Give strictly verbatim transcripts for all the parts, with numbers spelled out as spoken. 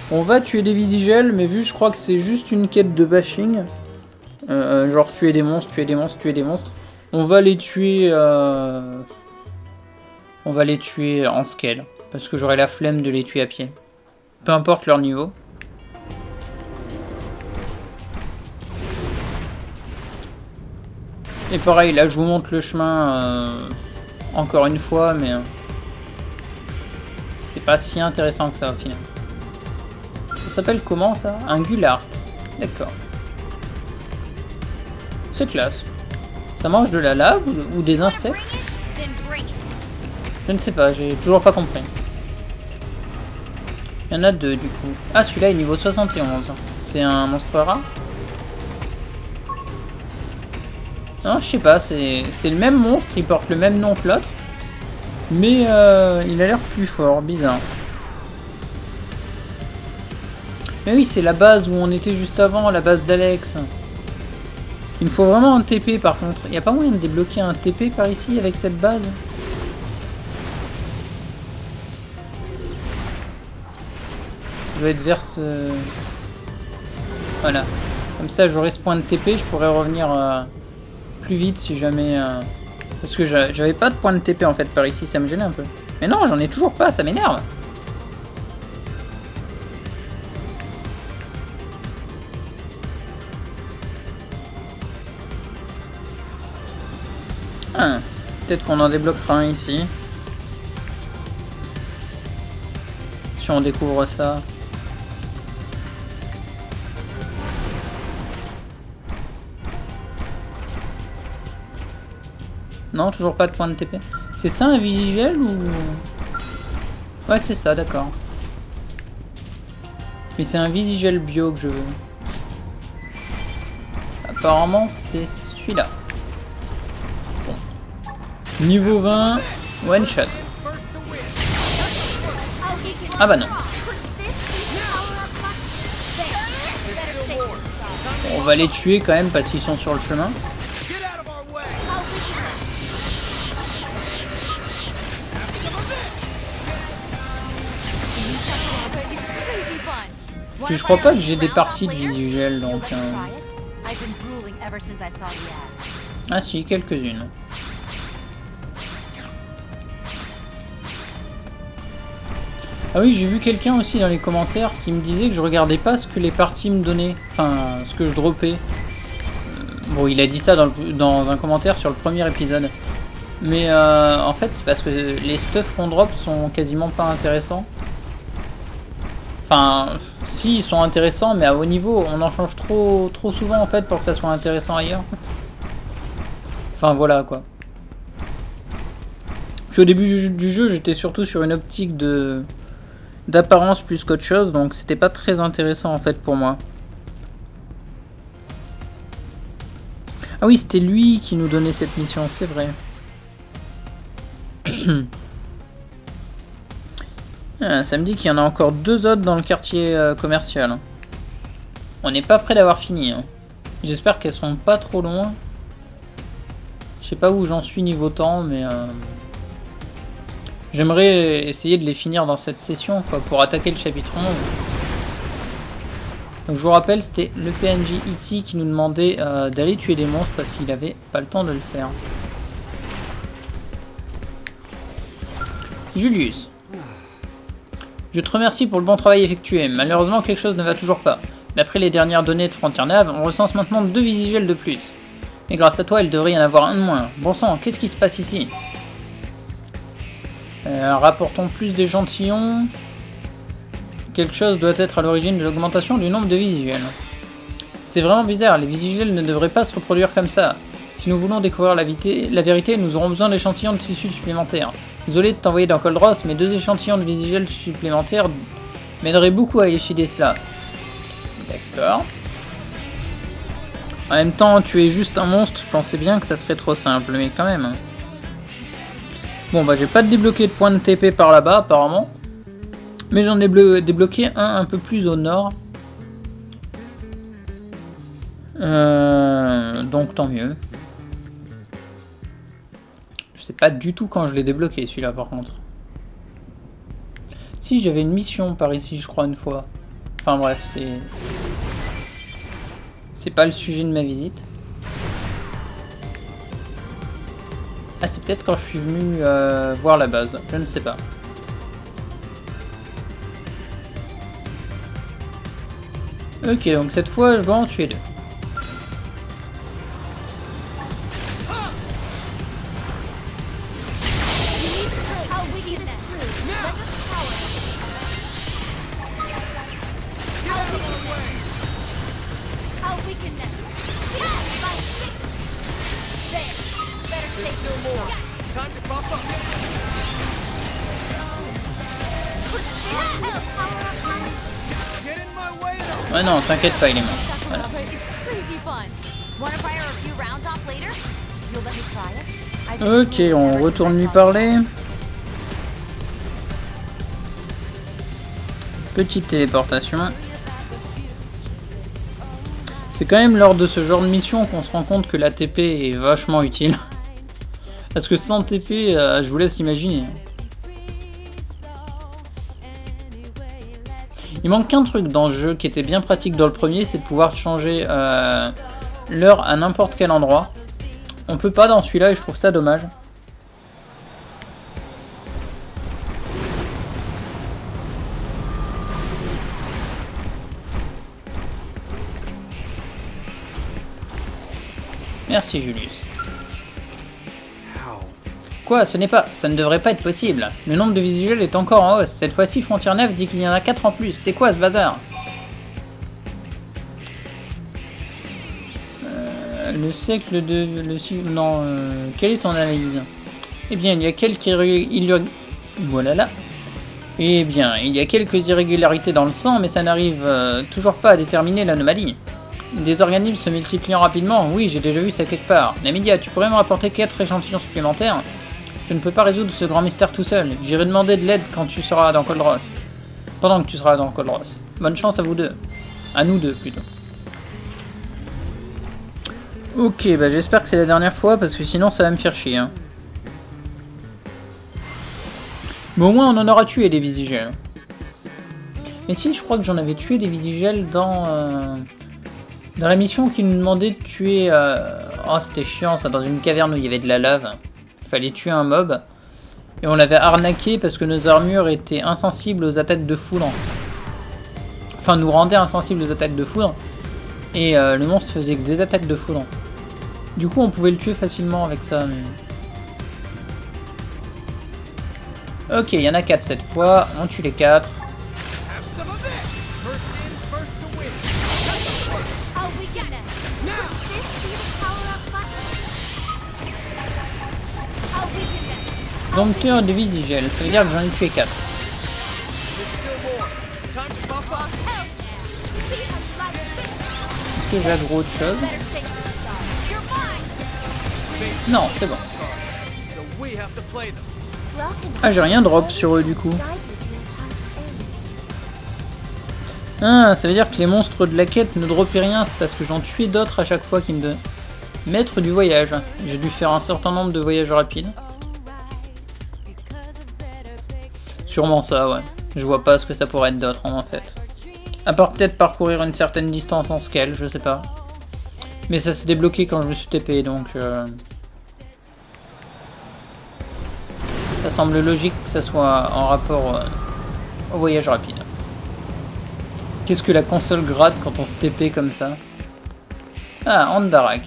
On va tuer des Visigel, mais vu je crois que c'est juste une quête de bashing. Euh, genre tuer des monstres, tuer des monstres, tuer des monstres. On va les tuer... Euh... On va les tuer en scale. Parce que j'aurai la flemme de les tuer à pied. Peu importe leur niveau. Et pareil, là je vous montre le chemin euh, encore une fois, mais euh, c'est pas si intéressant que ça au final. Ça s'appelle comment ça? Un Gulart. D'accord. C'est classe. Ça mange de la lave ou, ou des insectes? Je ne sais pas, j'ai toujours pas compris. Il y en a deux du coup. Ah, celui-là est niveau soixante et onze. C'est un monstre rare? Non, je sais pas, c'est le même monstre, il porte le même nom que l'autre. Mais euh, il a l'air plus fort, bizarre. Mais oui, c'est la base où on était juste avant, la base d'Alex. Il me faut vraiment un T P par contre. Il n'y a pas moyen de débloquer un T P par ici avec cette base? Ça doit être vers ce... Voilà. Comme ça, j'aurai ce point de T P, je pourrais revenir euh, plus vite si jamais... Euh... Parce que j'avais pas de point de T P en fait par ici, ça me gênait un peu. Mais non, j'en ai toujours pas, ça m'énerve. Ah, peut-être qu'on en débloquera un ici. Si on découvre ça. Non, toujours pas de point de T P. C'est ça un Vigigel ou... Ouais, c'est ça, d'accord. Mais c'est un Vigigel bio que je veux. Apparemment, c'est celui-là. Bon. Niveau vingt, one shot. Ah bah non. Bon, on va les tuer quand même parce qu'ils sont sur le chemin. Puis je crois pas que j'ai des parties de Vigigel donc... Euh... Ah si, quelques-unes. Ah oui, j'ai vu quelqu'un aussi dans les commentaires qui me disait que je regardais pas ce que les parties me donnaient. Enfin, ce que je droppais. Bon, il a dit ça dans, le, dans un commentaire sur le premier épisode. Mais euh, en fait, c'est parce que les stuffs qu'on drop sont quasiment pas intéressants. Enfin, si, ils sont intéressants, mais à haut niveau, on en change trop, trop souvent en fait pour que ça soit intéressant ailleurs. Enfin, voilà quoi. Puis au début du jeu, j'étais surtout sur une optique de d'apparence plus qu'autre chose, donc c'était pas très intéressant en fait pour moi. Ah oui, c'était lui qui nous donnait cette mission, c'est vrai. Ah, ça me dit qu'il y en a encore deux autres dans le quartier euh, commercial. On n'est pas près d'avoir fini. Hein. J'espère qu'elles sont pas trop loin. Je sais pas où j'en suis niveau temps, mais... Euh... J'aimerais essayer de les finir dans cette session, quoi, pour attaquer le chapitre onze. Donc je vous rappelle, c'était le P N J ici qui nous demandait euh, d'aller tuer des monstres parce qu'il avait pas le temps de le faire. Julius. Je te remercie pour le bon travail effectué. Malheureusement, quelque chose ne va toujours pas. D'après les dernières données de Frontier Nav, on recense maintenant deux Visigel de plus. Mais grâce à toi, il devrait y en avoir un de moins. Bon sang, qu'est-ce qui se passe ici? euh, Rapportons plus d'échantillons. Quelque chose doit être à l'origine de l'augmentation du nombre de Visigel. C'est vraiment bizarre, les Visigel ne devraient pas se reproduire comme ça. Si nous voulons découvrir la, la vérité, nous aurons besoin d'échantillons de tissus supplémentaires. Désolé de t'envoyer dans Coldros, mais deux échantillons de Visigel supplémentaires m'aideraient beaucoup à élucider cela. D'accord. En même temps, tu es juste un monstre, je pensais bien que ça serait trop simple, mais quand même. Bon, bah j'ai pas débloqué de point de T P par là-bas, apparemment. Mais j'en ai débloqué un un peu plus au nord. Euh, donc tant mieux. Je sais pas du tout quand je l'ai débloqué celui-là par contre. Si j'avais une mission par ici je crois une fois. Enfin bref, c'est... C'est pas le sujet de ma visite. Ah, c'est peut-être quand je suis venu euh, voir la base, je ne sais pas. Ok, donc cette fois, je dois en tuer deux. Ouais non, t'inquiète pas, il est mort. Voilà. Ok, on retourne lui parler. Petite téléportation. C'est quand même lors de ce genre de mission qu'on se rend compte que la T P est vachement utile. Parce que sans T P, euh, je vous laisse imaginer. Il manque qu'un truc dans le jeu qui était bien pratique dans le premier, c'est de pouvoir changer euh, l'heure à n'importe quel endroit. On peut pas dans celui-là et je trouve ça dommage. Merci Julius. Quoi, ce n'est pas... Ça ne devrait pas être possible. Le nombre de visuels est encore en hausse. Cette fois-ci, Frontier neuf dit qu'il y en a quatre en plus. C'est quoi ce bazar? euh, Le siècle de... Le... Non, euh... quelle est ton analyse? Eh bien, il y a quelques... Il... Voilà là. Eh bien, il y a quelques irrégularités dans le sang, mais ça n'arrive euh, toujours pas à déterminer l'anomalie. Des organismes se multipliant rapidement, oui, j'ai déjà vu ça quelque part. Namidia, tu pourrais me rapporter quatre échantillons supplémentaires? Je ne peux pas résoudre ce grand mystère tout seul. J'irai demander de l'aide quand tu seras dans Cold Ross. Pendant que tu seras dans Cold Ross. Bonne chance à vous deux. À nous deux, plutôt. Ok, bah j'espère que c'est la dernière fois, parce que sinon ça va me faire chier. Hein. Mais au moins on en aura tué des Visigels. Mais si, je crois que j'en avais tué des Visigels dans... Euh... Dans la mission qui nous demandait de tuer... Euh... Oh, c'était chiant, ça, dans une caverne où il y avait de la lave. Fallait tuer un mob et on l'avait arnaqué parce que nos armures étaient insensibles aux attaques de foudre. Enfin, nous rendaient insensibles aux attaques de foudre et euh, le monstre faisait que des attaques de foudre. Du coup, on pouvait le tuer facilement avec ça. Mais... Ok, il y en a quatre cette fois. On tue les quatre. Dompteur de Visigel, ça veut dire que j'en ai tué quatre. Est-ce que j'ai aggro autre chose? Non, c'est bon. Ah, j'ai rien drop sur eux du coup. Ah, ça veut dire que les monstres de la quête ne droppaient rien, c'est parce que j'en tuais d'autres à chaque fois qui me donnent. Maître du voyage. J'ai dû faire un certain nombre de voyages rapides. Sûrement ça, ouais. Je vois pas ce que ça pourrait être d'autre en fait. À part peut-être parcourir une certaine distance en scale, je sais pas. Mais ça s'est débloqué quand je me suis T P, donc... Euh... Ça semble logique que ça soit en rapport euh, au voyage rapide. Qu'est-ce que la console gratte quand on se T P comme ça? Ah, en baraque.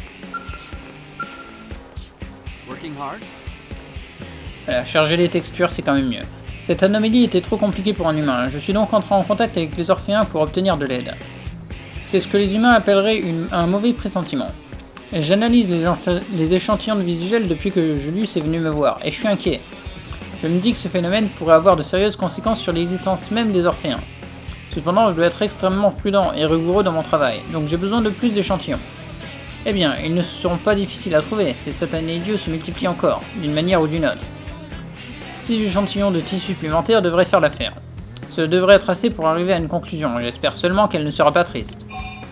Voilà, charger les textures, c'est quand même mieux. Cette anomalie était trop compliquée pour un humain. Je suis donc entré en contact avec les Orphéens pour obtenir de l'aide. C'est ce que les humains appelleraient une, un mauvais pressentiment. J'analyse les, les échantillons de Visigel depuis que Julius est venu me voir, et je suis inquiet. Je me dis que ce phénomène pourrait avoir de sérieuses conséquences sur l'existence même des Orphéens. Cependant, je dois être extrêmement prudent et rigoureux dans mon travail, donc j'ai besoin de plus d'échantillons. Eh bien, ils ne seront pas difficiles à trouver, ces satanés dieux se multiplient encore, d'une manière ou d'une autre. Six échantillons de tissu supplémentaires devraient faire l'affaire. Cela devrait être assez pour arriver à une conclusion, j'espère seulement qu'elle ne sera pas triste.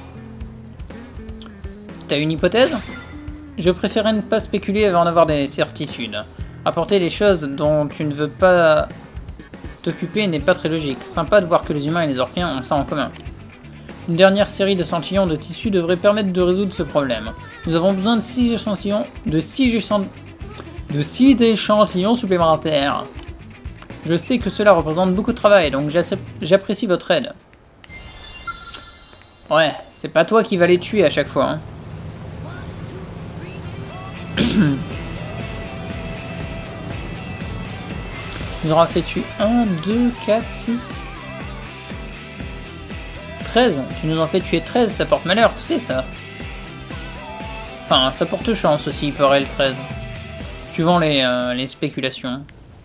T'as une hypothèse? Je préférerais ne pas spéculer avant d'avoir des certitudes. Apporter des choses dont tu ne veux pas... t'occuper n'est pas très logique. Sympa de voir que les humains et les Orphéens ont ça en commun. Une dernière série d'échantillons de tissu devrait permettre de résoudre ce problème. Nous avons besoin de six échantillons, de six échantillons, de six échantillons supplémentaires. Je sais que cela représente beaucoup de travail, donc j'apprécie votre aide. Ouais, c'est pas toi qui vas les tuer à chaque fois. Hein. Il aura fait tuer un, deux, quatre, six... treize. Tu nous en fais tuer treize, ça porte malheur, tu sais ça. Enfin, ça porte chance aussi, il paraît le treize. Suivant les, euh, les spéculations.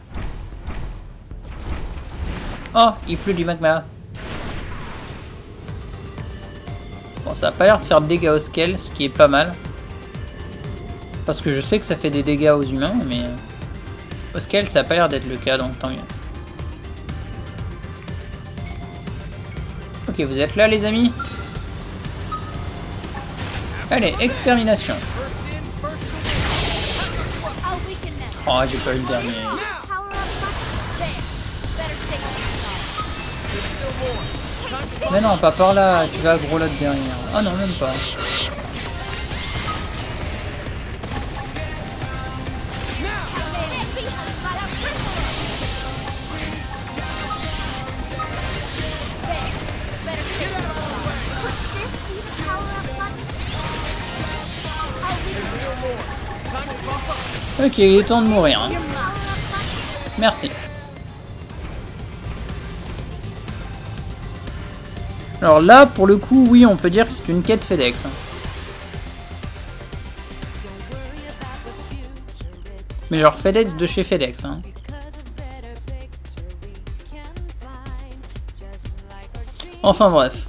Oh, il pleut du magma. Bon, ça a pas l'air de faire de dégâts aux scales, ce qui est pas mal. Parce que je sais que ça fait des dégâts aux humains, mais... aux scales, ça a pas l'air d'être le cas, donc tant mieux. Ok, vous êtes là, les amis? Allez, extermination. Oh, j'ai pas eu le dernier. Mais non, pas par là, tu vas à gros lot derrière. Ah non, même pas. Ok, il est temps de mourir. Hein. Merci. Alors là, pour le coup, oui, on peut dire que c'est une quête FedEx. Mais genre FedEx de chez FedEx. Hein. Enfin bref.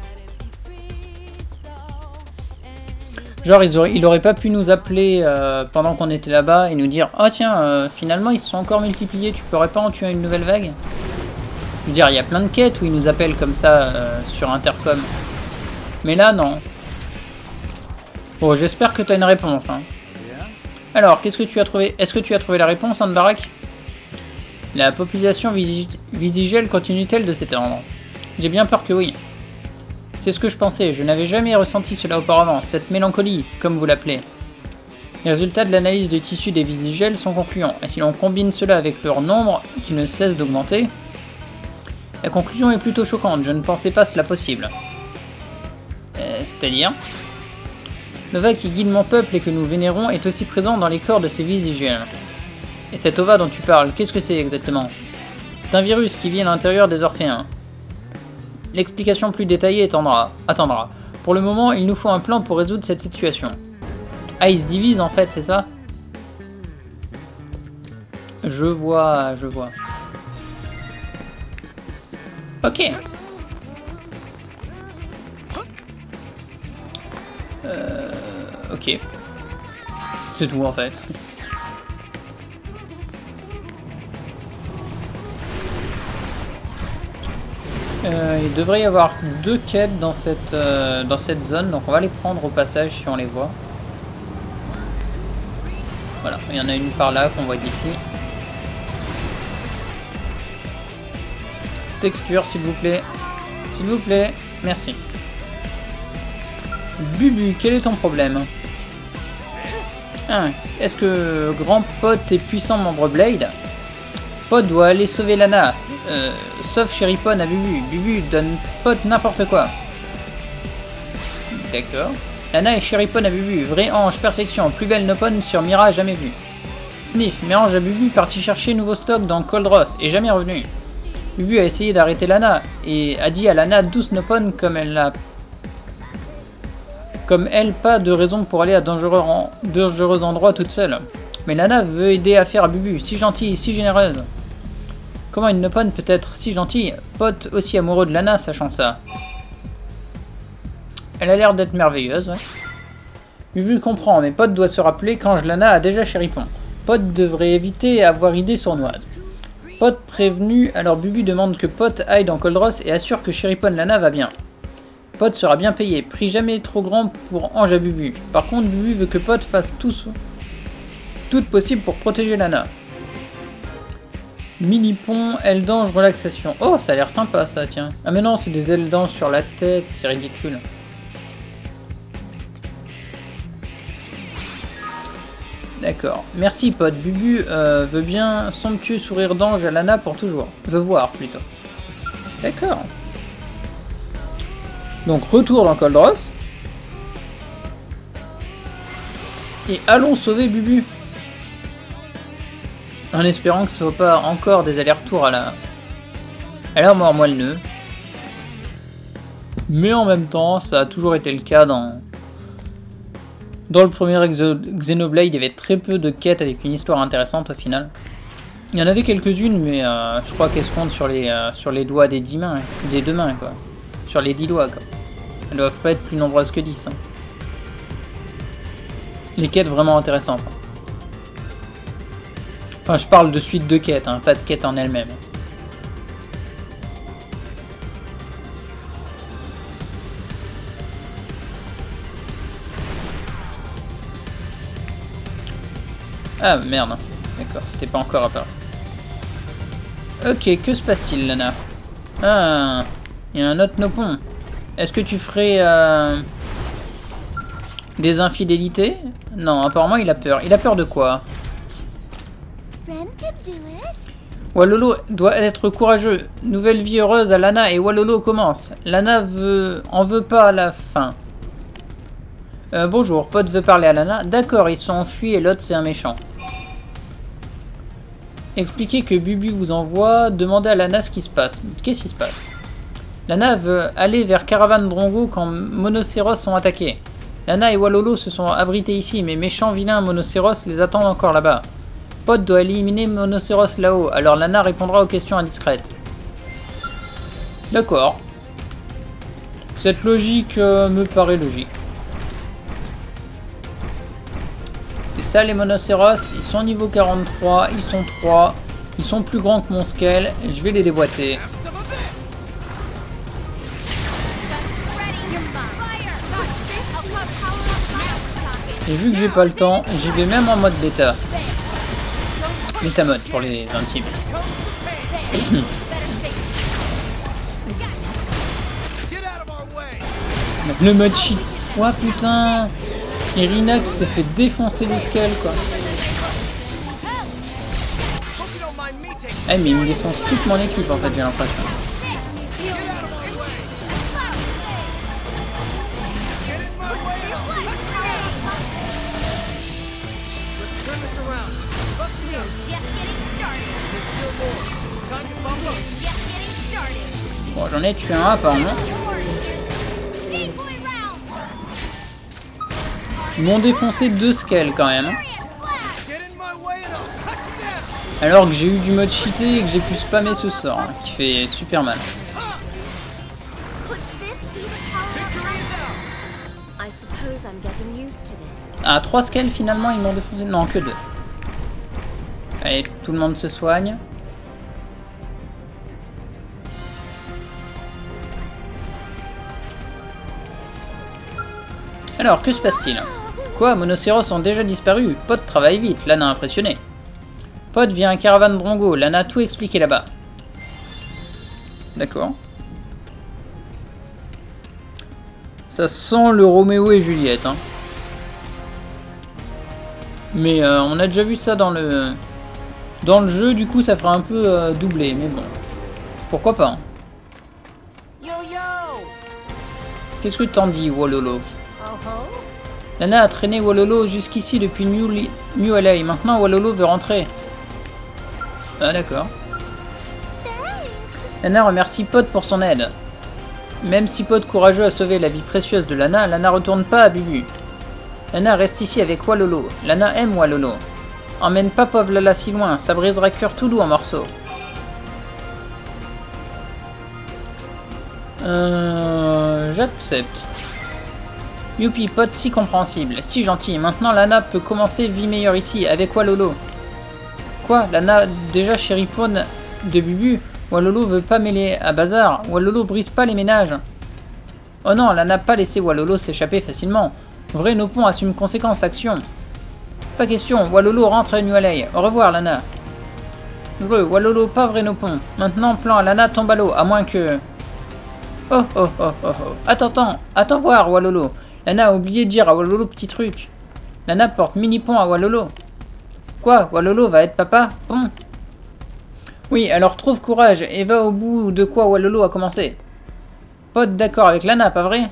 Genre, ils auraient, il aurait pas pu nous appeler euh, pendant qu'on était là-bas et nous dire « Ah oh, tiens, euh, finalement, ils se sont encore multipliés, tu pourrais pas en tuer une nouvelle vague ?» Je veux dire, il y a plein de quêtes où ils nous appellent comme ça euh, sur Intercom. Mais là, non. Bon, j'espère que tu as une réponse. Hein. Alors, qu'est-ce que tu as trouvé? Est-ce que tu as trouvé la réponse, Anne-Barak? La population visi visigèle continue-t-elle de s'étendre? J'ai bien peur que oui. C'est ce que je pensais, je n'avais jamais ressenti cela auparavant, cette mélancolie, comme vous l'appelez. Les résultats de l'analyse des tissus des visigèles sont concluants, et si l'on combine cela avec leur nombre, qui ne cesse d'augmenter, la conclusion est plutôt choquante, je ne pensais pas cela possible. Euh, C'est-à-dire? L'ova qui guide mon peuple et que nous vénérons est aussi présent dans les corps de ces visigèles. Et cet ova dont tu parles, qu'est-ce que c'est exactement? C'est un virus qui vit à l'intérieur des Orphéens. L'explication plus détaillée attendra. attendra. Pour le moment, il nous faut un plan pour résoudre cette situation. Ah, ils se divisent en fait, c'est ça? Je vois, je vois. Ok. Euh, ok. C'est tout en fait. Euh, il devrait y avoir deux quêtes dans cette, euh, dans cette zone, donc on va les prendre au passage si on les voit. Voilà, il y en a une par là qu'on voit d'ici. Texture s'il vous plaît. S'il vous plaît, merci. Bubu, quel est ton problème? Ah, est-ce que Grand Pot est puissant membre Blade? Pot doit aller sauver Lana. Euh, sauf Sheripon à Bubu. Bubu donne Pot n'importe quoi. D'accord. Lana et Sheripon à Bubu. Vrai ange, perfection. Plus belle Nopon sur Mira jamais vue. Sniff, mélange à Bubu parti chercher nouveau stock dans Cold Ross et jamais revenu. Bubu a essayé d'arrêter Lana et a dit à Lana douce Nopon comme elle a... Comme elle, pas de raison pour aller à dangereux, en... dangereux endroits toute seule. Mais Lana veut aider à faire à Bubu. Si gentille, si généreuse. Comment une Nopon peut être si gentille? Pot aussi amoureux de Lana, sachant ça. Elle a l'air d'être merveilleuse, ouais. Bubu comprend, mais Pot doit se rappeler qu'Ange Lana a déjà Sheripon. Pot devrait éviter avoir idée sournoise. Pot prévenu, alors Bubu demande que Pot aille dans Cold Ross et assure que Sheripon Lana va bien. Pot sera bien payé, prix jamais trop grand pour Ange à Bubu. Par contre, Bubu veut que Pot fasse tout, tout possible pour protéger Lana. Mini pont, aile d'ange, relaxation. Oh, ça a l'air sympa ça, tiens. Ah mais non, c'est des ailes d'ange sur la tête, c'est ridicule. D'accord. Merci pote. Bubu euh, veut bien somptueux sourire d'ange à Lana pour toujours. Veut voir plutôt. D'accord. Donc retour dans Coldros. Et allons sauver Bubu. En espérant que ce soit pas encore des allers-retours à la... à la mort moelle-nœud. Mais en même temps, ça a toujours été le cas dans... Dans le premier Exo Xenoblade, il y avait très peu de quêtes avec une histoire intéressante au final. Il y en avait quelques-unes, mais euh, je crois qu'elles se comptent sur les, euh, sur les doigts des dix mains, des deux mains quoi. Sur les dix doigts quoi. Elles doivent pas être plus nombreuses que dix. Hein. Les quêtes vraiment intéressantes. Enfin, je parle de suite de quêtes, hein, pas de quêtes en elles-mêmes. Ah merde, d'accord, c'était pas encore apparu. Ok, que se passe-t-il, Lana? Ah, il y a un autre Nopon. Est-ce que tu ferais euh, des infidélités? Non, apparemment il a peur. Il a peur de quoi? Walolo doit être courageux. Nouvelle vie heureuse à Lana et Walolo commence. Lana veut... en veut pas à la fin. Euh, bonjour, Pod veut parler à Lana. D'accord, ils sont enfuis et l'autre c'est un méchant. Expliquez que Bubu vous envoie, demandez à Lana ce qui se passe. Qu'est-ce qui se passe? Lana veut aller vers Caravan Drongo quand Monocéros sont attaqués. Lana et Walolo se sont abrités ici, mais méchants vilains Monocéros les attendent encore là-bas. Pod doit éliminer Monocéros là-haut, alors Lana répondra aux questions indiscrètes. D'accord. Cette logique euh, me paraît logique. Et ça, les Monocéros, ils sont niveau quarante-trois, ils sont trois, ils sont plus grands que mon scale, et je vais les déboîter. Et vu que j'ai pas le temps, j'y vais même en mode bêta. Bêta mode pour les intimes. Le mode cheat. Ouah putain. Irina qui s'est fait défoncer le scale quoi. Eh mais il me défonce toute mon équipe en fait, j'ai l'impression. Bon, j'en ai tué un apparemment. Ils m'ont défoncé deux scales quand même. Alors que j'ai eu du mode cheaté et que j'ai pu spammer ce sort, hein, qui fait super mal. Ah, trois scales finalement, ils m'ont défoncé. Non, que deux. Allez, tout le monde se soigne. Alors, que se passe-t-il? Quoi, Monocéros ont déjà disparu? Pod travaille vite, Lana impressionné. Pod vient à Caravan Drongo, Lana a tout expliqué là-bas. D'accord. Ça sent le Roméo et Juliette, hein. Mais euh, on a déjà vu ça dans le... Dans le jeu, du coup, ça fera un peu euh, doublé, mais bon. Pourquoi pas, hein. Qu'est-ce que t'en dis, Walolo? Lana a traîné Walolo jusqu'ici depuis New, New L A. Maintenant, Walolo veut rentrer. Ah, d'accord. Lana remercie Pod pour son aide. Même si Pod courageux a sauvé la vie précieuse de Lana, Lana retourne pas à Bubu. Lana reste ici avec Walolo. Lana aime Walolo. Emmène pas pauvre Lala si loin, ça brisera cœur tout doux en morceaux. Euh... J'accepte. Youpi, Pod si compréhensible, si gentil. Maintenant Lana peut commencer vie meilleure ici, avec Walolo. Quoi? Lana déjà chérie Pod de Bubu? Walolo veut pas mêler à bazar. Walolo brise pas les ménages. Oh non, Lana n'a pas laissé Walolo s'échapper facilement. Vrai Nopon assume conséquence action. Pas question, Walolo rentre à New L A. Au revoir Lana. Re, Walolo, pas vrai nos ponts. Maintenant, plan à Lana tombe à l'eau, à moins que... Oh, oh, oh, oh, oh. Attends, attends, attends voir, Walolo. Lana a oublié de dire à Walolo petit truc. Lana porte mini-pont à Walolo. Quoi, Walolo va être papa? Bon. Oui, alors trouve courage et va au bout de quoi Walolo a commencé. Pote d'accord avec Lana, pas vrai?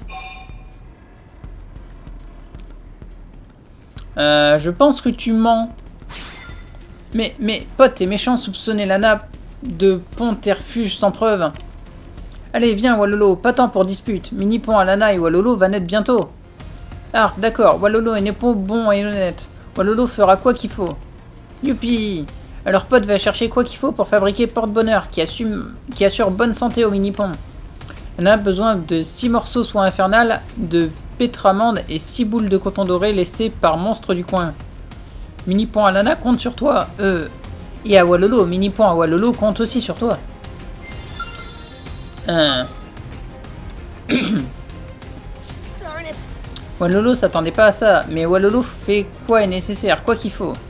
Euh, je pense que tu mens. Mais, mais, pote, t'es méchant soupçonner Lana de ponterfuge sans preuve. Allez, viens, Walolo, pas temps pour dispute. Mini-pont à Lana et Walolo va naître bientôt. Ah, d'accord, Walolo est né pour bon et honnête. Walolo fera quoi qu'il faut. Youpi! Alors pote va chercher quoi qu'il faut pour fabriquer porte-bonheur qui, assume, qui assure bonne santé au mini-pont. On a besoin de six morceaux soie infernale, de pétramande et six boules de coton doré laissées par monstre du coin. Mini-pont à Lana compte sur toi. Euh, et à Walolo, mini-pont à Walolo compte aussi sur toi. Euh. Walolo s'attendait pas à ça, mais Walolo fait quoi est nécessaire, quoi qu'il faut.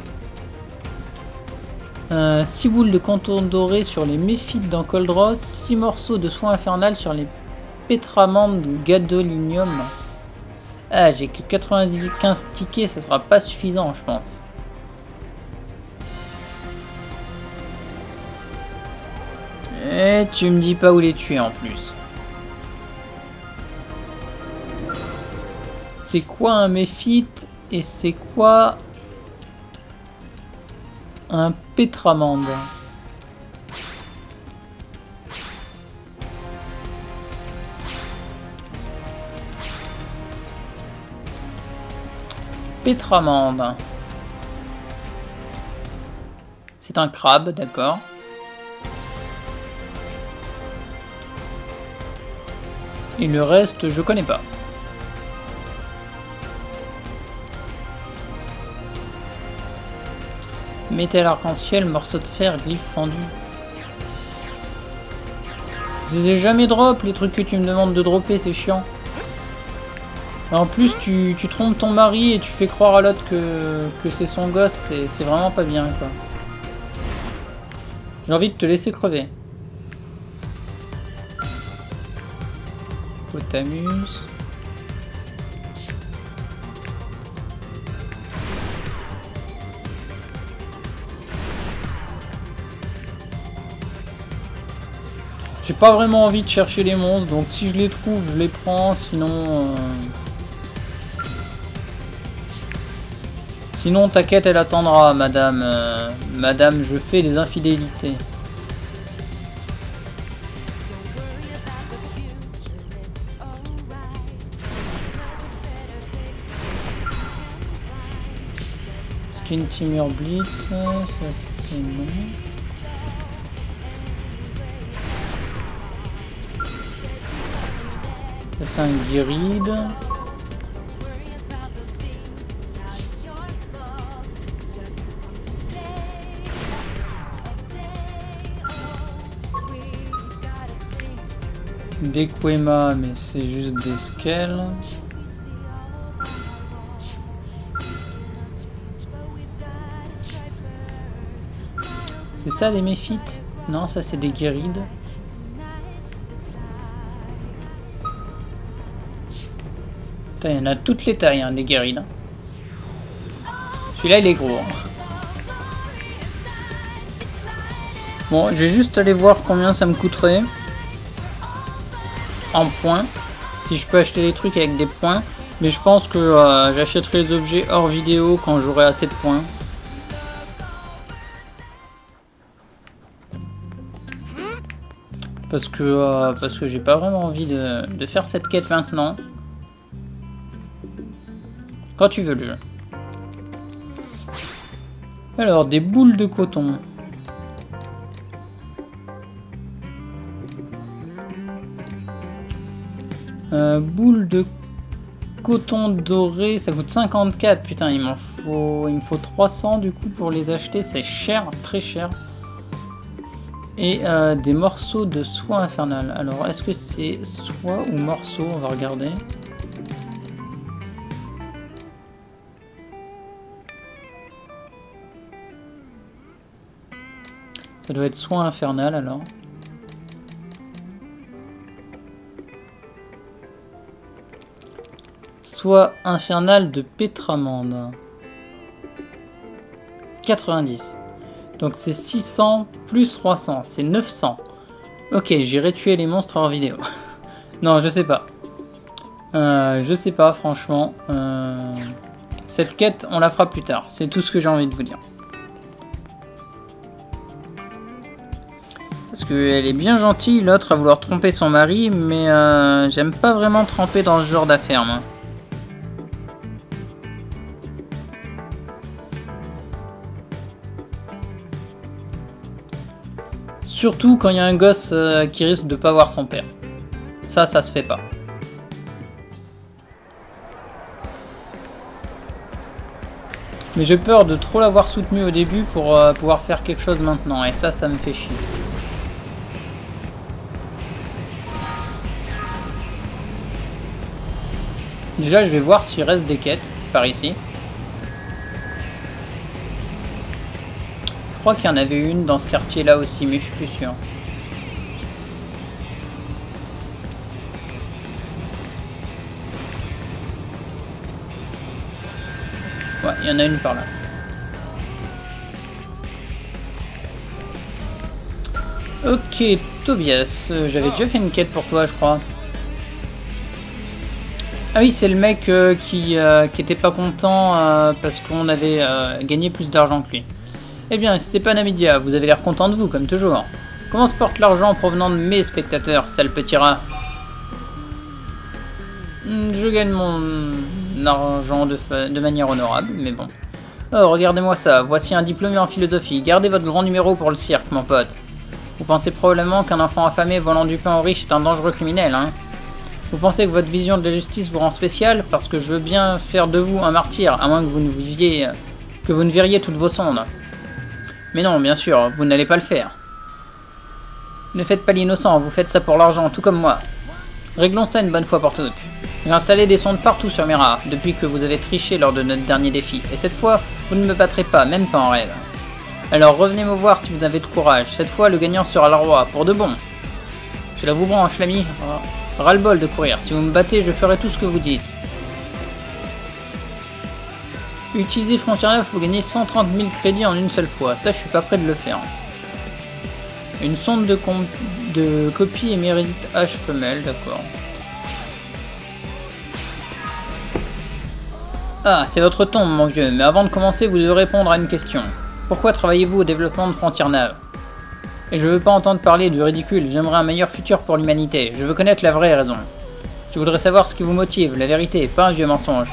Euh, six boules de coton doré sur les méphites dans Coldros, six morceaux de soie infernale sur les pétramandes gadolinium. Ah, j'ai que quatre-vingt-quinze tickets, ça sera pas suffisant, je pense. Et tu me dis pas où les tuer en plus. C'est quoi un méphite et c'est quoi un pétramande? Pétramande. C'est un crabe, d'accord. Et le reste, je connais pas. Métal arc-en-ciel, morceau de fer, glyphe fendu. Je les ai jamais drop, les trucs que tu me demandes de dropper, c'est chiant. En plus, tu, tu trompes ton mari et tu fais croire à l'autre que, que c'est son gosse, c'est vraiment pas bien, quoi. J'ai envie de te laisser crever. Potamus. J'ai pas vraiment envie de chercher les monstres, donc si je les trouve, je les prends, sinon... Euh... Sinon, ta quête, elle attendra, madame. Euh... Madame, je fais des infidélités. Skin Timur Blitz, ça c'est non. Ça c'est un guéride. Des Quema, mais c'est juste des scales. C'est ça les méphites? Non, ça c'est des guérides. Il y en a toutes les tailles, hein, des guérides. Celui-là, il est gros. Bon, je vais juste aller voir combien ça me coûterait. En points. Si je peux acheter les trucs avec des points. Mais je pense que euh, j'achèterai les objets hors vidéo quand j'aurai assez de points. Parce que, euh, parce que j'ai pas vraiment envie de, de faire cette quête maintenant. Quand tu veux le jeu. Alors, des boules de coton. Euh, boules de coton doré, ça coûte cinquante-quatre. Putain, il m'en faut, il me faut trois cents du coup pour les acheter. C'est cher, très cher. Et euh, des morceaux de soie infernale. Alors, est-ce que c'est soie ou morceau? On va regarder. Ça doit être soit infernal alors. Soit infernal de Pétramande. quatre-vingt-dix. Donc c'est six cents plus trois cents. C'est neuf cents. Ok, j'irai tuer les monstres hors vidéo. Non, je sais pas. Euh, je sais pas, franchement. Euh... Cette quête, on la fera plus tard. C'est tout ce que j'ai envie de vous dire. Parce qu'elle est bien gentille, l'autre, à vouloir tromper son mari, mais euh, j'aime pas vraiment tremper dans ce genre d'affaires, moi. Surtout quand il y a un gosse euh, qui risque de pas voir son père. Ça, ça se fait pas. Mais j'ai peur de trop l'avoir soutenu au début pour euh, pouvoir faire quelque chose maintenant. Et ça, ça me fait chier. Déjà, je vais voir s'il reste des quêtes par ici. Je crois qu'il y en avait une dans ce quartier-là aussi, mais je suis plus sûr. Ouais, il y en a une par là. Ok, Tobias, euh, j'avais déjà fait une quête pour toi, je crois. Ah oui, c'est le mec euh, qui, euh, qui était pas content euh, parce qu'on avait euh, gagné plus d'argent que lui. Eh bien, c'est pas Namidia, vous avez l'air content de vous, comme toujours. Comment se porte l'argent provenant de mes spectateurs, sale petit rat? Je gagne mon argent de, de manière honorable, mais bon. Oh, regardez-moi ça, voici un diplômé en philosophie. Gardez votre grand numéro pour le cirque, mon pote. Vous pensez probablement qu'un enfant affamé volant du pain aux riches est un dangereux criminel, hein? Vous pensez que votre vision de la justice vous rend spécial? Parce que je veux bien faire de vous un martyr, à moins que vous ne viviez, que vous ne verriez toutes vos sondes. Mais non, bien sûr, vous n'allez pas le faire. Ne faites pas l'innocent, vous faites ça pour l'argent, tout comme moi. Réglons ça une bonne fois pour toutes. J'ai installé des sondes partout sur mes rats, depuis que vous avez triché lors de notre dernier défi. Et cette fois, vous ne me battrez pas, même pas en rêve. Alors revenez me voir si vous avez de courage. Cette fois, le gagnant sera le roi, pour de bon. Cela vous branche, l'ami? Ras-le-bol de courir. Si vous me battez, je ferai tout ce que vous dites. Utilisez Frontier neuf pour gagner cent trente mille crédits en une seule fois. Ça, je suis pas prêt de le faire. Une sonde de, de copie émérite H femelle, d'accord. Ah, c'est votre tombe, mon vieux, mais avant de commencer, vous devez répondre à une question. Pourquoi travaillez-vous au développement de Frontier neuf? Et je veux pas entendre parler du ridicule, j'aimerais un meilleur futur pour l'humanité. Je veux connaître la vraie raison. Je voudrais savoir ce qui vous motive, la vérité, pas un vieux mensonge.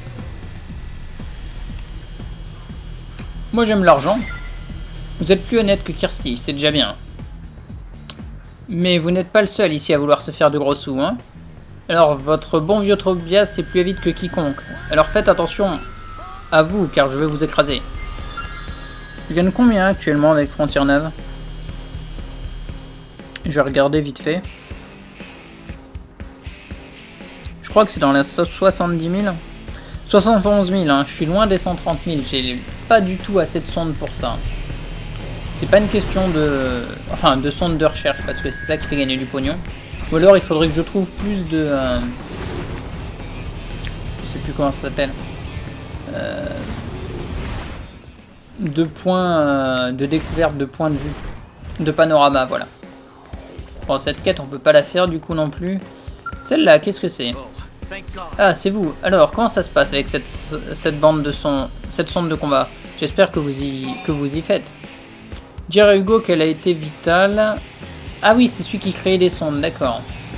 Moi j'aime l'argent. Vous êtes plus honnête que Kirsty, c'est déjà bien. Mais vous n'êtes pas le seul ici à vouloir se faire de gros sous, hein? Alors votre bon vieux Tobias est plus avide que quiconque. Alors faites attention à vous, car je vais vous écraser. Je gagne combien actuellement avec Frontier neuf? Je vais regarder vite fait. Je crois que c'est dans les soixante-dix mille. soixante et onze mille, hein. Je suis loin des cent trente mille. J'ai pas du tout assez de sondes pour ça. C'est pas une question de... Enfin, de sondes de recherche, parce que c'est ça qui fait gagner du pognon. Ou alors, il faudrait que je trouve plus de... Euh... Je sais plus comment ça s'appelle. Euh... De points... Euh... De découverte, de points de vue. De panorama, voilà. Bon, cette quête, on peut pas la faire du coup non plus. Celle-là, qu'est-ce que c'est? Ah, c'est vous. Alors, comment ça se passe avec cette, cette bande de son, cette sonde de combat? J'espère que vous y, que vous y faites. Dire à Hugo qu'elle a été vitale. Ah oui, c'est celui qui créait des sondes, d'accord.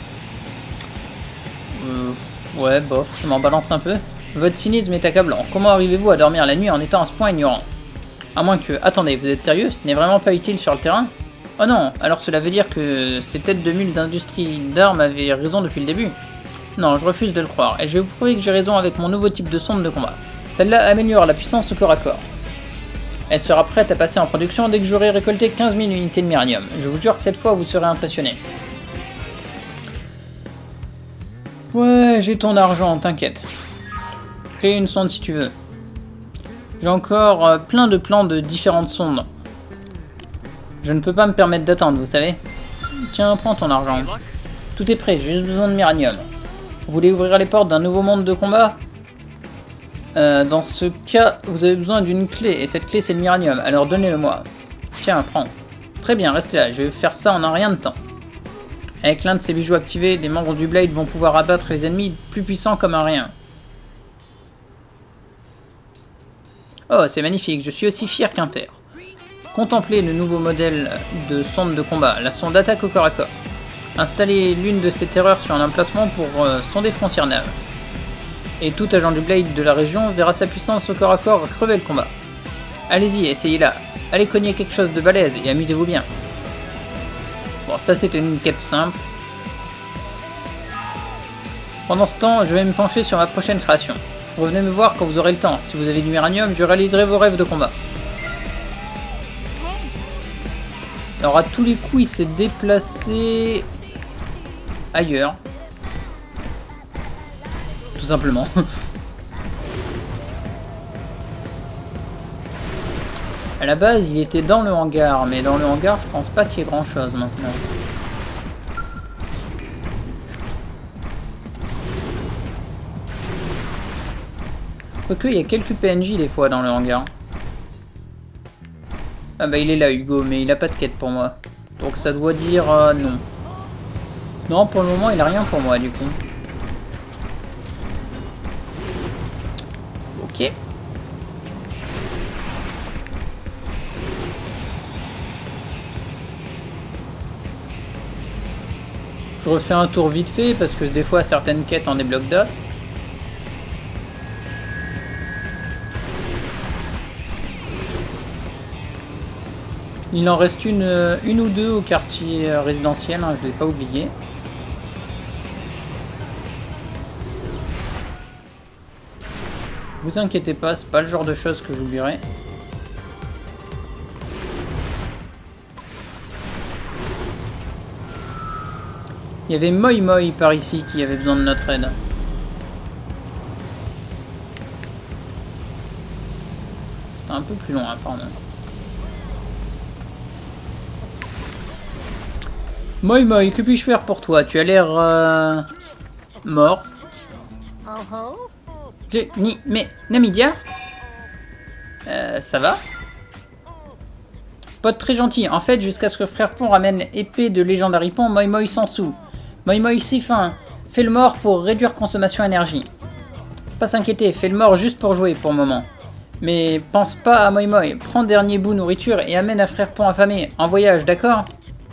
Euh, ouais, bof, je m'en balance un peu. Votre cynisme est accablant. Comment arrivez-vous à dormir la nuit en étant à ce point ignorant? À moins que... Attendez, vous êtes sérieux? Ce n'est vraiment pas utile sur le terrain? Oh non, alors cela veut dire que ces têtes de mule d'industrie d'armes avaient raison depuis le début? Non, je refuse de le croire, et je vais vous prouver que j'ai raison avec mon nouveau type de sonde de combat. Celle-là améliore la puissance au corps à corps. Elle sera prête à passer en production dès que j'aurai récolté quinze mille unités de méranium. Je vous jure que cette fois vous serez impressionnés. Ouais, j'ai ton argent, t'inquiète. Crée une sonde si tu veux. J'ai encore euh, plein de plans de différentes sondes. Je ne peux pas me permettre d'attendre, vous savez. Tiens, prends ton argent. Tout est prêt, j'ai juste besoin de Miranium. Vous voulez ouvrir les portes d'un nouveau monde de combat? euh, Dans ce cas, vous avez besoin d'une clé, et cette clé c'est le Miranium, alors donnez-le-moi. Tiens, prends. Très bien, restez là, je vais faire ça en un rien de temps. Avec l'un de ces bijoux activés, les membres du Blade vont pouvoir abattre les ennemis plus puissants comme un rien. Oh, c'est magnifique, je suis aussi fier qu'un père. Contemplez le nouveau modèle de sonde de combat, la sonde d'attaque au corps à corps. Installez l'une de ces terreurs sur un emplacement pour euh, sonder frontières naves. Et tout agent du Blade de la région verra sa puissance au corps à corps crever le combat. Allez-y, essayez-la. Allez cogner quelque chose de balèze et amusez-vous bien. Bon, ça c'était une quête simple. Pendant ce temps, je vais me pencher sur ma prochaine création. Revenez me voir quand vous aurez le temps. Si vous avez du Miranium, je réaliserai vos rêves de combat. Alors à tous les coups, il s'est déplacé ailleurs. Tout simplement. À la base, il était dans le hangar, mais dans le hangar, je pense pas qu'il y ait grand chose maintenant. Quoique, il y a quelques P N J des fois dans le hangar. Ah bah il est là Hugo, mais il a pas de quête pour moi. Donc ça doit dire euh, non. Non, pour le moment, il a rien pour moi du coup. Ok. Je refais un tour vite fait parce que des fois certaines quêtes en débloquent d'autres. Il en reste une, une ou deux au quartier résidentiel, hein, je ne l'ai pas oublié. Vous inquiétez pas, c'est pas le genre de choses que j'oublierai. Il y avait Moi Moi par ici qui avait besoin de notre aide. C'était un peu plus loin apparemment. Moi Moi, que puis-je faire pour toi? Tu as l'air euh, mort. De, ni, mais Namidia, euh, ça va? Pote très gentil. En fait, jusqu'à ce que Frère Pont ramène épée de Légendary Pont, Moi Moi s'en sous. Moi Moi si fin. Fais le mort pour réduire consommation énergie. Pas s'inquiéter, fais le mort juste pour jouer pour le moment. Mais pense pas à Moi Moi. Prends dernier bout nourriture et amène à Frère Pont affamé. En voyage, d'accord?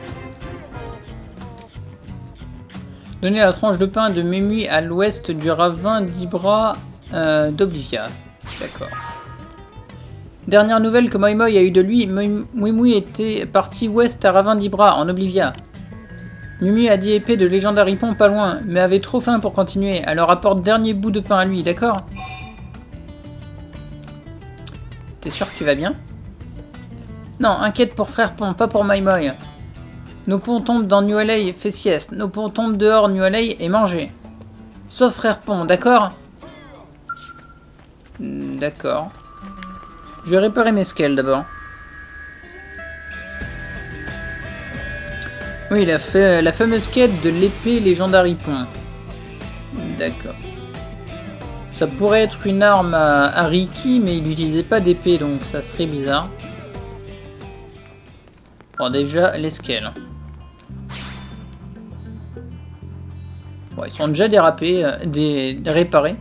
Donnez la tranche de pain de Mumui à l'ouest du ravin d'Ibra euh, d'Oblivia. D'accord. Dernière nouvelle que Moi Moi a eu de lui, Mumui était parti ouest à ravin d'Ibra en Oblivia. Mumui a dit épée de Légendary Pont pas loin, mais avait trop faim pour continuer, alors apporte dernier bout de pain à lui, d'accord? T'es sûr que tu vas bien? Non, inquiète pour Frère Pont, pas pour Moi Moi. Nos ponts tombent dans New L A, fais sieste. Nos ponts tombent dehors New L A et mangez. Sauf Frère Pont, d'accord? D'accord. Je vais réparer mes scales d'abord. Oui, la, fa la fameuse quête de l'épée Légendary Pont. D'accord. Ça pourrait être une arme à, à Riki, mais il n'utilisait pas d'épée, donc ça serait bizarre. Bon, déjà, les scales. Bon, ils sont déjà dérapés, euh, des, des réparés.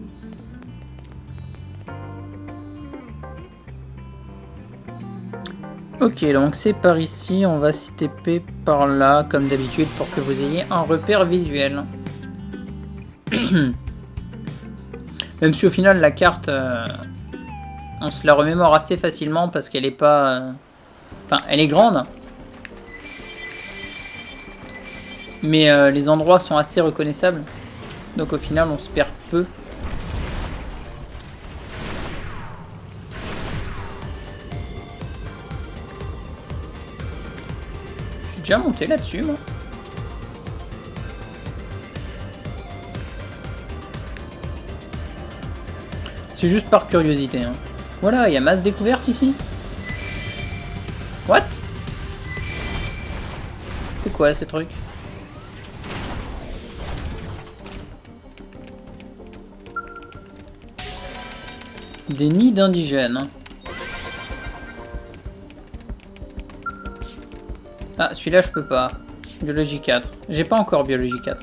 Ok, donc c'est par ici, on va s'y T P par là, comme d'habitude, pour que vous ayez un repère visuel. Même si au final, la carte, euh, on se la remémore assez facilement, parce qu'elle est pas... Euh... Enfin, elle est grande. Mais euh, les endroits sont assez reconnaissables. Donc au final, on se perd peu. Je suis déjà monté là-dessus, moi. C'est juste par curiosité. Hein. Voilà, il y a masse découverte ici. What? quoi ces trucs? Des nids d'indigènes. Ah, celui-là je peux pas. Biologie quatre. J'ai pas encore biologie quatre.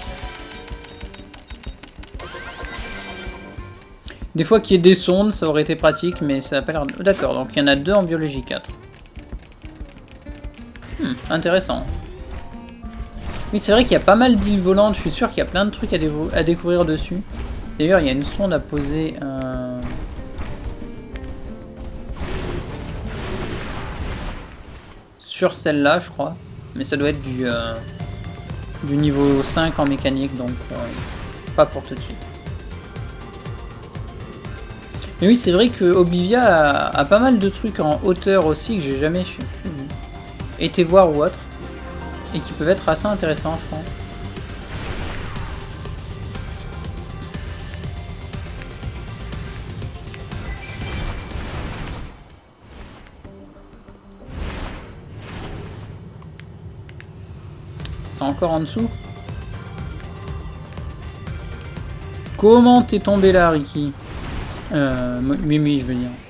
Des fois qu'il y ait des sondes, ça aurait été pratique, mais ça a pas l'air... D'accord, donc il y en a deux en biologie quatre. Hmm, intéressant. Oui, c'est vrai qu'il y a pas mal d'îles volantes, je suis sûr qu'il y a plein de trucs à, à découvrir dessus. D'ailleurs, il y a une sonde à poser... Euh... sur celle-là, je crois. Mais ça doit être du, euh... du niveau cinq en mécanique, donc euh... pas pour tout de suite. Mais oui, c'est vrai que Oblivia a, a pas mal de trucs en hauteur aussi que j'ai jamais été voir ou autre. Et qui peuvent être assez intéressants, je pense. C'est encore en dessous. Comment t'es tombé là, Ricky? Euh, Mimi, je veux dire.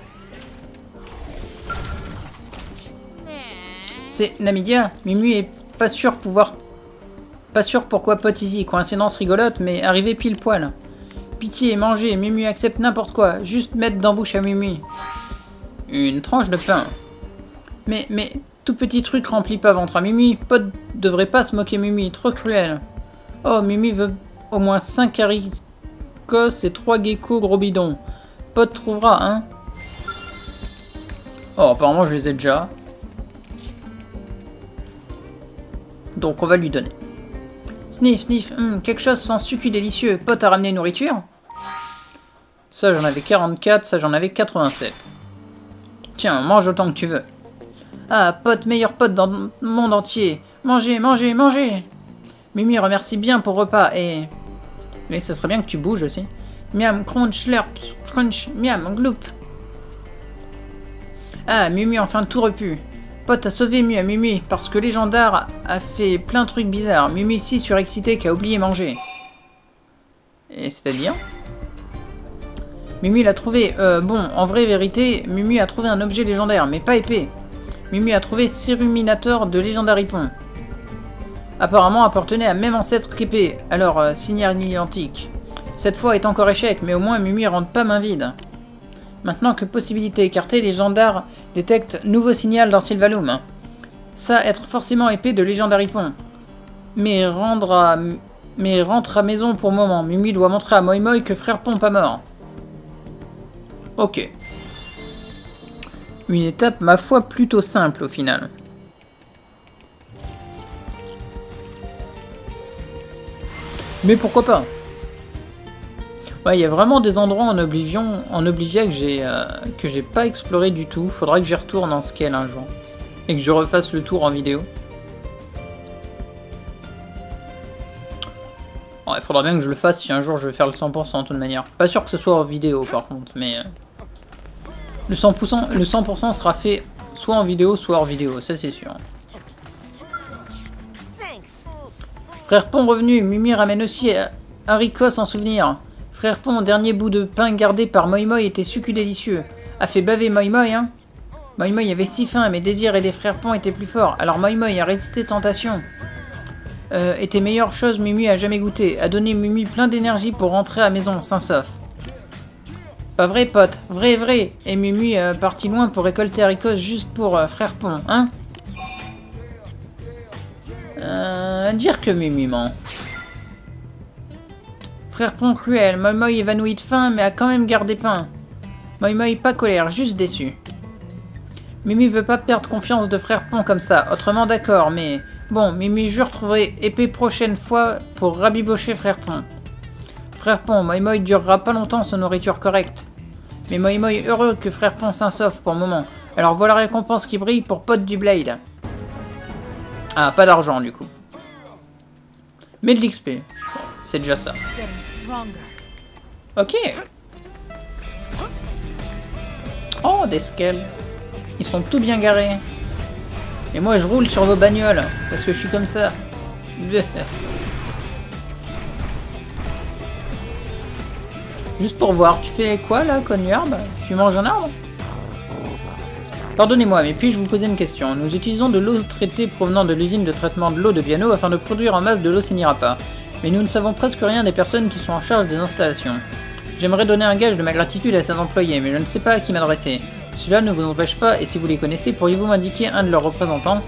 C'est Namidia. Mimi est pas sûr pouvoir... Pas sûr pourquoi Pot ici. Coïncidence rigolote, mais arrivé pile poil. Pitié, mangez. Mimi accepte n'importe quoi. Juste mettre dans bouche à Mimi. Une tranche de pain. Mais, mais, tout petit truc rempli pas ventre à Mimi. Pot devrait pas se moquer Mimi. Trop cruel. Oh, Mimi veut au moins cinq haricots et trois geckos gros bidons. Pot trouvera, hein. Oh, apparemment je les ai déjà. Donc on va lui donner. Sniff, sniff, hum, quelque chose sans succu délicieux. Pot a ramené nourriture. Ça j'en avais quarante-quatre, ça j'en avais quatre-vingt-sept. Tiens, mange autant que tu veux. Ah, Pot, meilleur pote dans le monde entier. Mangez, mangez, mangez. Mimi remercie bien pour repas et... Mais ça serait bien que tu bouges aussi. Miam, crunch, slurp, crunch, miam, gloup. Ah, Mimi enfin tout repu. Pot a sauvé Mimi à Mimi parce que Légendard a fait plein de trucs bizarres. Mimi si surexcité qu'a oublié manger. Et c'est-à-dire? Mimi l'a trouvé. Euh, bon, en vraie vérité, Mimi a trouvé un objet légendaire, mais pas épais. Mimi a trouvé Ceruminator de Légendaripon. Apparemment appartenait à même ancêtre qu'épée, alors euh, signal identique. Cette fois est encore échec, mais au moins Mimi rentre pas main vide. Maintenant que possibilité écartée, les gendarmes détectent nouveau signal dans Sylvalum. Ça être forcément épée de Légendaripon. Mais rendre à... Mais rentre à maison pour le moment. Mimi doit montrer à Moi Moi que Frère Pon pas mort. Ok. Une étape, ma foi, plutôt simple au final. Mais pourquoi pas? Ouais, il y a vraiment des endroits en Oblivion, en Oblivia que j'ai euh, que j'ai pas exploré du tout. Faudra que j'y retourne en scale un jour. Et que je refasse le tour en vidéo. Il ouais, faudra bien que je le fasse si un jour je veux faire le cent pour cent de toute manière. Pas sûr que ce soit en vidéo par contre, mais... Euh, le cent pour cent, le cent pour cent sera fait soit en vidéo, soit hors vidéo, ça c'est sûr. Frère Pon revenu, Mimi ramène aussi haricots en souvenir. Frère Pon, dernier bout de pain gardé par Moi Moi était succu délicieux. A fait baver Moi Moi, hein. Moi Moi avait si faim, mais Désir et des frères Pon étaient plus forts, alors Moi Moi a résisté tentation. Euh, était meilleure chose Mimi a jamais goûté, a donné Mimi plein d'énergie pour rentrer à la maison, sain sauf. Pas vrai, pote, vrai, vrai. Et Mimi euh, parti loin pour récolter haricots juste pour euh, Frère Pon, hein. Euh, dire que Mimi ment. Frère Pon cruel, Moi Moi évanoui de faim, mais a quand même gardé pain. Moi Moi pas colère, juste déçu. Mimi veut pas perdre confiance de Frère Pon comme ça, autrement d'accord, mais... Bon, Mimi jure trouver épée prochaine fois pour rabibocher Frère Pon. Frère Pon, Moi Moi durera pas longtemps sans nourriture correcte. Mais Moi Moi heureux que Frère Pon sain sauf pour le moment. Alors voilà la récompense qui brille pour Pot du Blade. Ah, pas d'argent du coup. Mais de l'X P. C'est déjà ça. Ok. Oh, des scales. Ils sont tout bien garés. Et moi je roule sur vos bagnoles, parce que je suis comme ça. Juste pour voir, tu fais quoi là, cognard? Tu manges un arbre? Pardonnez-moi, mais puis-je vous poser une question? Nous utilisons de l'eau traitée provenant de l'usine de traitement de l'eau de Biano afin de produire en masse de l'eau Sinirapa. Mais nous ne savons presque rien des personnes qui sont en charge des installations. J'aimerais donner un gage de ma gratitude à ces employés, mais je ne sais pas à qui m'adresser. Si cela ne vous empêche pas, et si vous les connaissez, pourriez-vous m'indiquer un de leurs représentants?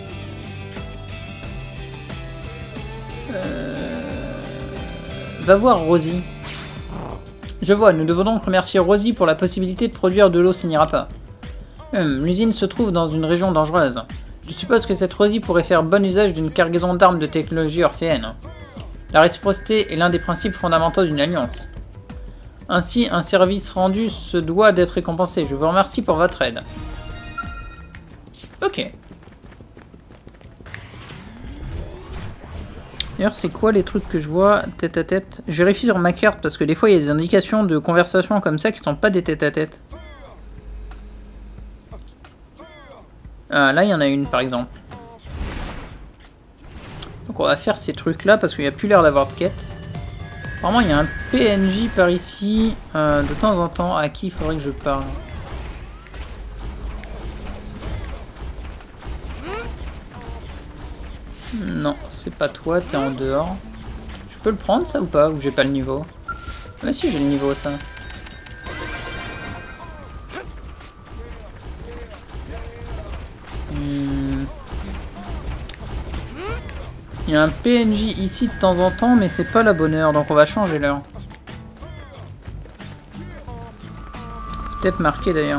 Euh... Va voir Rosie. Je vois, nous devons donc remercier Rosie pour la possibilité de produire de l'eau Sinirapa. Hum, l'usine se trouve dans une région dangereuse. Je suppose que cette Rosie pourrait faire bon usage d'une cargaison d'armes de technologie orphéenne. La réciprocité est l'un des principes fondamentaux d'une alliance. Ainsi, un service rendu se doit d'être récompensé. Je vous remercie pour votre aide. Ok. D'ailleurs, c'est quoi les trucs que je vois tête à tête? Je vérifie sur ma carte parce que des fois il y a des indications de conversation comme ça qui sont pas des tête à tête. Ah, là il y en a une par exemple. Donc on va faire ces trucs là parce qu'il n'y a plus l'air d'avoir de quête. Apparemment il y a un P N J par ici euh, de temps en temps à qui il faudrait que je parle. Non, c'est pas toi, t'es en dehors. Je peux le prendre ça ou pas? Ou j'ai pas le niveau? Ah si, j'ai le niveau ça. Hmm. Il y a un P N J ici de temps en temps, mais c'est pas la bonne heure, donc on va changer l'heure. C'est peut-être marqué d'ailleurs.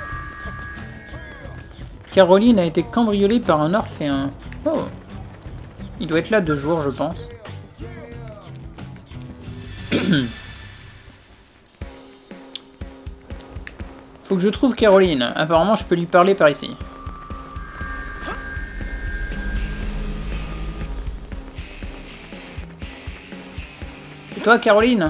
Caroline a été cambriolée par un orphéen. Oh. Il doit être là deux jours, je pense. Faut que je trouve Caroline. Apparemment, je peux lui parler par ici. C'est toi, Caroline?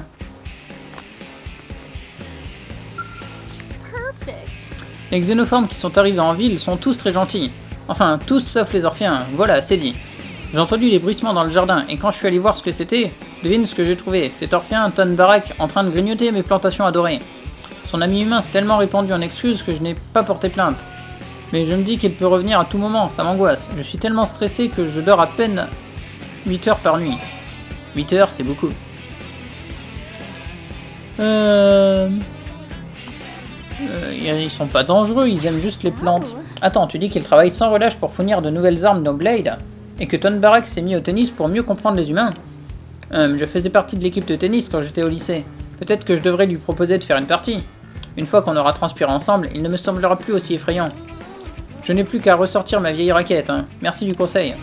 Les xénoformes qui sont arrivés en ville sont tous très gentils. Enfin, tous sauf les orphéens. Voilà, c'est dit. J'ai entendu des bruissements dans le jardin, et quand je suis allé voir ce que c'était, devine ce que j'ai trouvé. Cet orphelin, Ton Barak, en train de grignoter mes plantations adorées. Son ami humain s'est tellement répandu en excuses que je n'ai pas porté plainte. Mais je me dis qu'il peut revenir à tout moment, ça m'angoisse. Je suis tellement stressé que je dors à peine huit heures par nuit. huit heures, c'est beaucoup. Euh... euh... Ils sont pas dangereux, ils aiment juste les plantes. Attends, tu dis qu'ils travaillent sans relâche pour fournir de nouvelles armes No Blade? Et que Ton Barak s'est mis au tennis pour mieux comprendre les humains. Euh, je faisais partie de l'équipe de tennis quand j'étais au lycée. Peut-être que je devrais lui proposer de faire une partie. Une fois qu'on aura transpiré ensemble, il ne me semblera plus aussi effrayant. Je n'ai plus qu'à ressortir ma vieille raquette, hein. Merci du conseil.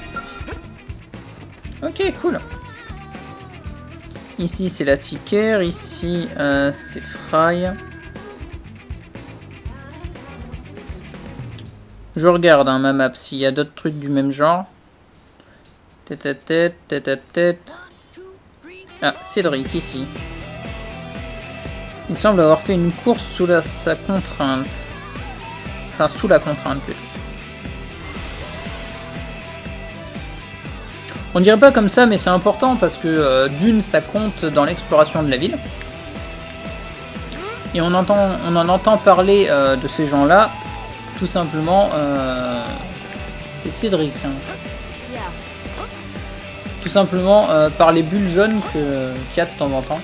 Ok, cool. Ici c'est la Seeker, ici euh, c'est Fry. Je regarde hein, ma map s'il y a d'autres trucs du même genre. Tête à tête, tête à tête. Ah, Cédric, ici. Il semble avoir fait une course sous la, sa contrainte. Enfin, sous la contrainte, plutôt. On dirait pas comme ça, mais c'est important parce que euh, d'une, ça compte dans l'exploration de la ville. Et on, entend, on en entend parler euh, de ces gens-là, tout simplement. Euh, c'est Cédric. Hein. Tout simplement euh, par les bulles jaunes qu'il y a de temps en temps.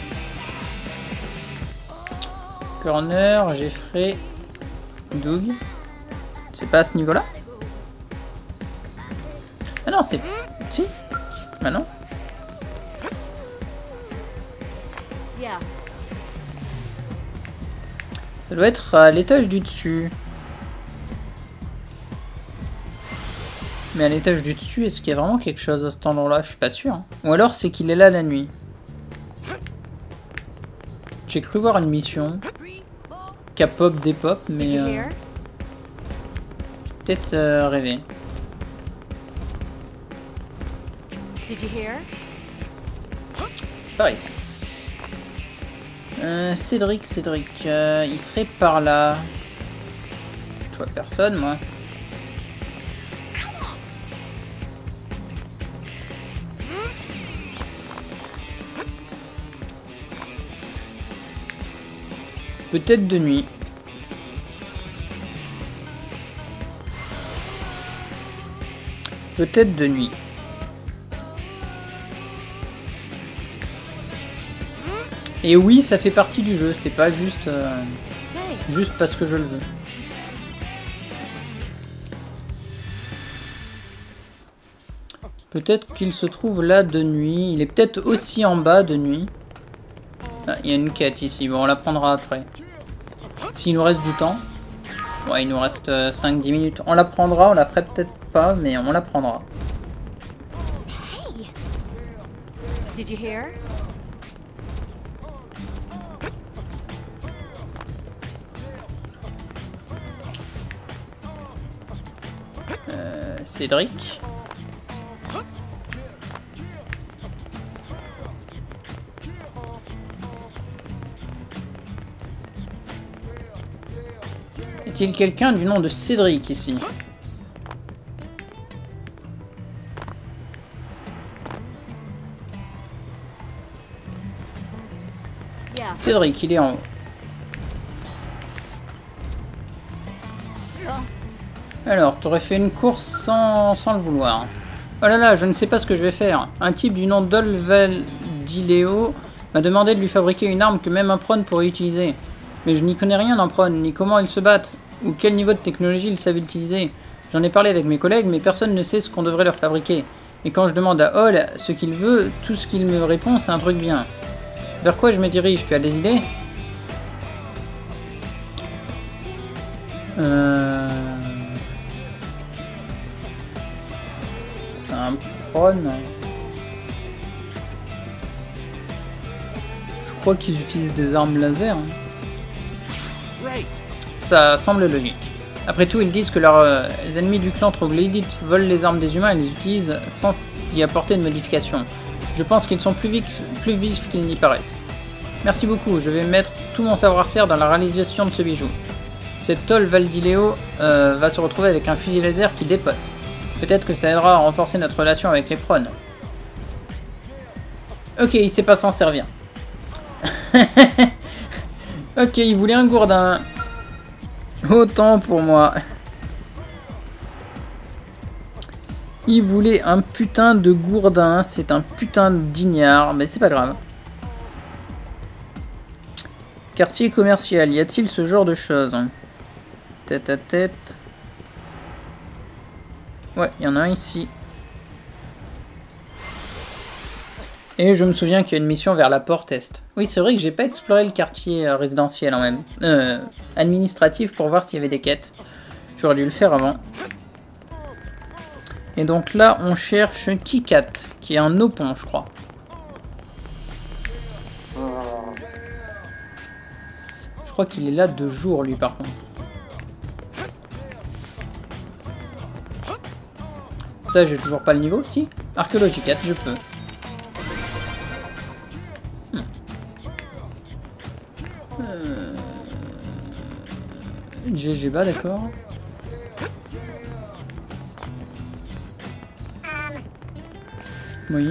Corner, Jeffrey, Doug. C'est pas à ce niveau-là? Ah non, c'est... Si? Bah non. Ça doit être à l'étage du dessus. Mais à l'étage du dessus, est-ce qu'il y a vraiment quelque chose à cet endroit-là? Je suis pas sûr. Hein. Ou alors c'est qu'il est là la nuit. J'ai cru voir une mission. K-pop, D-pop, mais... Euh... Peut-être euh, rêver. Par ici. Euh, Cédric, Cédric, euh, il serait par là. Je vois personne, moi. Peut-être de nuit. Peut-être de nuit. Et oui, ça fait partie du jeu, c'est pas juste, euh, juste parce que je le veux. Peut-être qu'il se trouve là de nuit. Il est peut-être aussi en bas de nuit. Ah, il y a une quête ici. Bon, on la prendra après. S'il nous reste du temps. Ouais, il nous reste euh, cinq dix minutes. On la prendra, on la ferait peut-être pas, mais on la prendra. Hey. Did you hear? Euh, Cédric. Est-il quelqu'un du nom de Cédric ici? Yeah. Cédric, il est en haut. Alors, t'aurais fait une course sans, sans le vouloir. Oh là là, je ne sais pas ce que je vais faire. Un type du nom d'Olvaldileo m'a demandé de lui fabriquer une arme que même un prône pourrait utiliser. Mais je n'y connais rien en prône, ni comment ils se battent, ou quel niveau de technologie ils savent utiliser. J'en ai parlé avec mes collègues, mais personne ne sait ce qu'on devrait leur fabriquer. Et quand je demande à Hall ce qu'il veut, tout ce qu'il me répond, c'est un truc bien. Vers quoi je me dirige? Tu as des idées? Euh... C'est un prône. Je crois qu'ils utilisent des armes laser. Ça semble logique. Après tout, ils disent que leurs euh, ennemis du clan troglodyte volent les armes des humains et les utilisent sans y apporter de modification. Je pense qu'ils sont plus vifs, plus vifs qu'ils n'y paraissent. Merci beaucoup, je vais mettre tout mon savoir-faire dans la réalisation de ce bijou. Cet Olvaldileo euh, va se retrouver avec un fusil laser qui dépote. Peut-être que ça aidera à renforcer notre relation avec les prônes. Ok, il sait pas s'en servir. Ok, il voulait un gourdin. Autant pour moi. Il voulait un putain de gourdin. C'est un putain d'ignare. Mais c'est pas grave. Quartier commercial. Y a-t-il ce genre de choses? Tête à tête. Ouais, il y en a un ici. Et je me souviens qu'il y a une mission vers la porte Est. Oui, c'est vrai que j'ai pas exploré le quartier euh, résidentiel en même. Euh, administratif pour voir s'il y avait des quêtes. J'aurais dû le faire avant. Et donc là, on cherche Kikat, qui est un opon, je crois. Je crois qu'il est là de jour, lui, par contre. Ça, j'ai toujours pas le niveau, si. Archéologie quatre, je peux. G G B A, d'accord. Oui.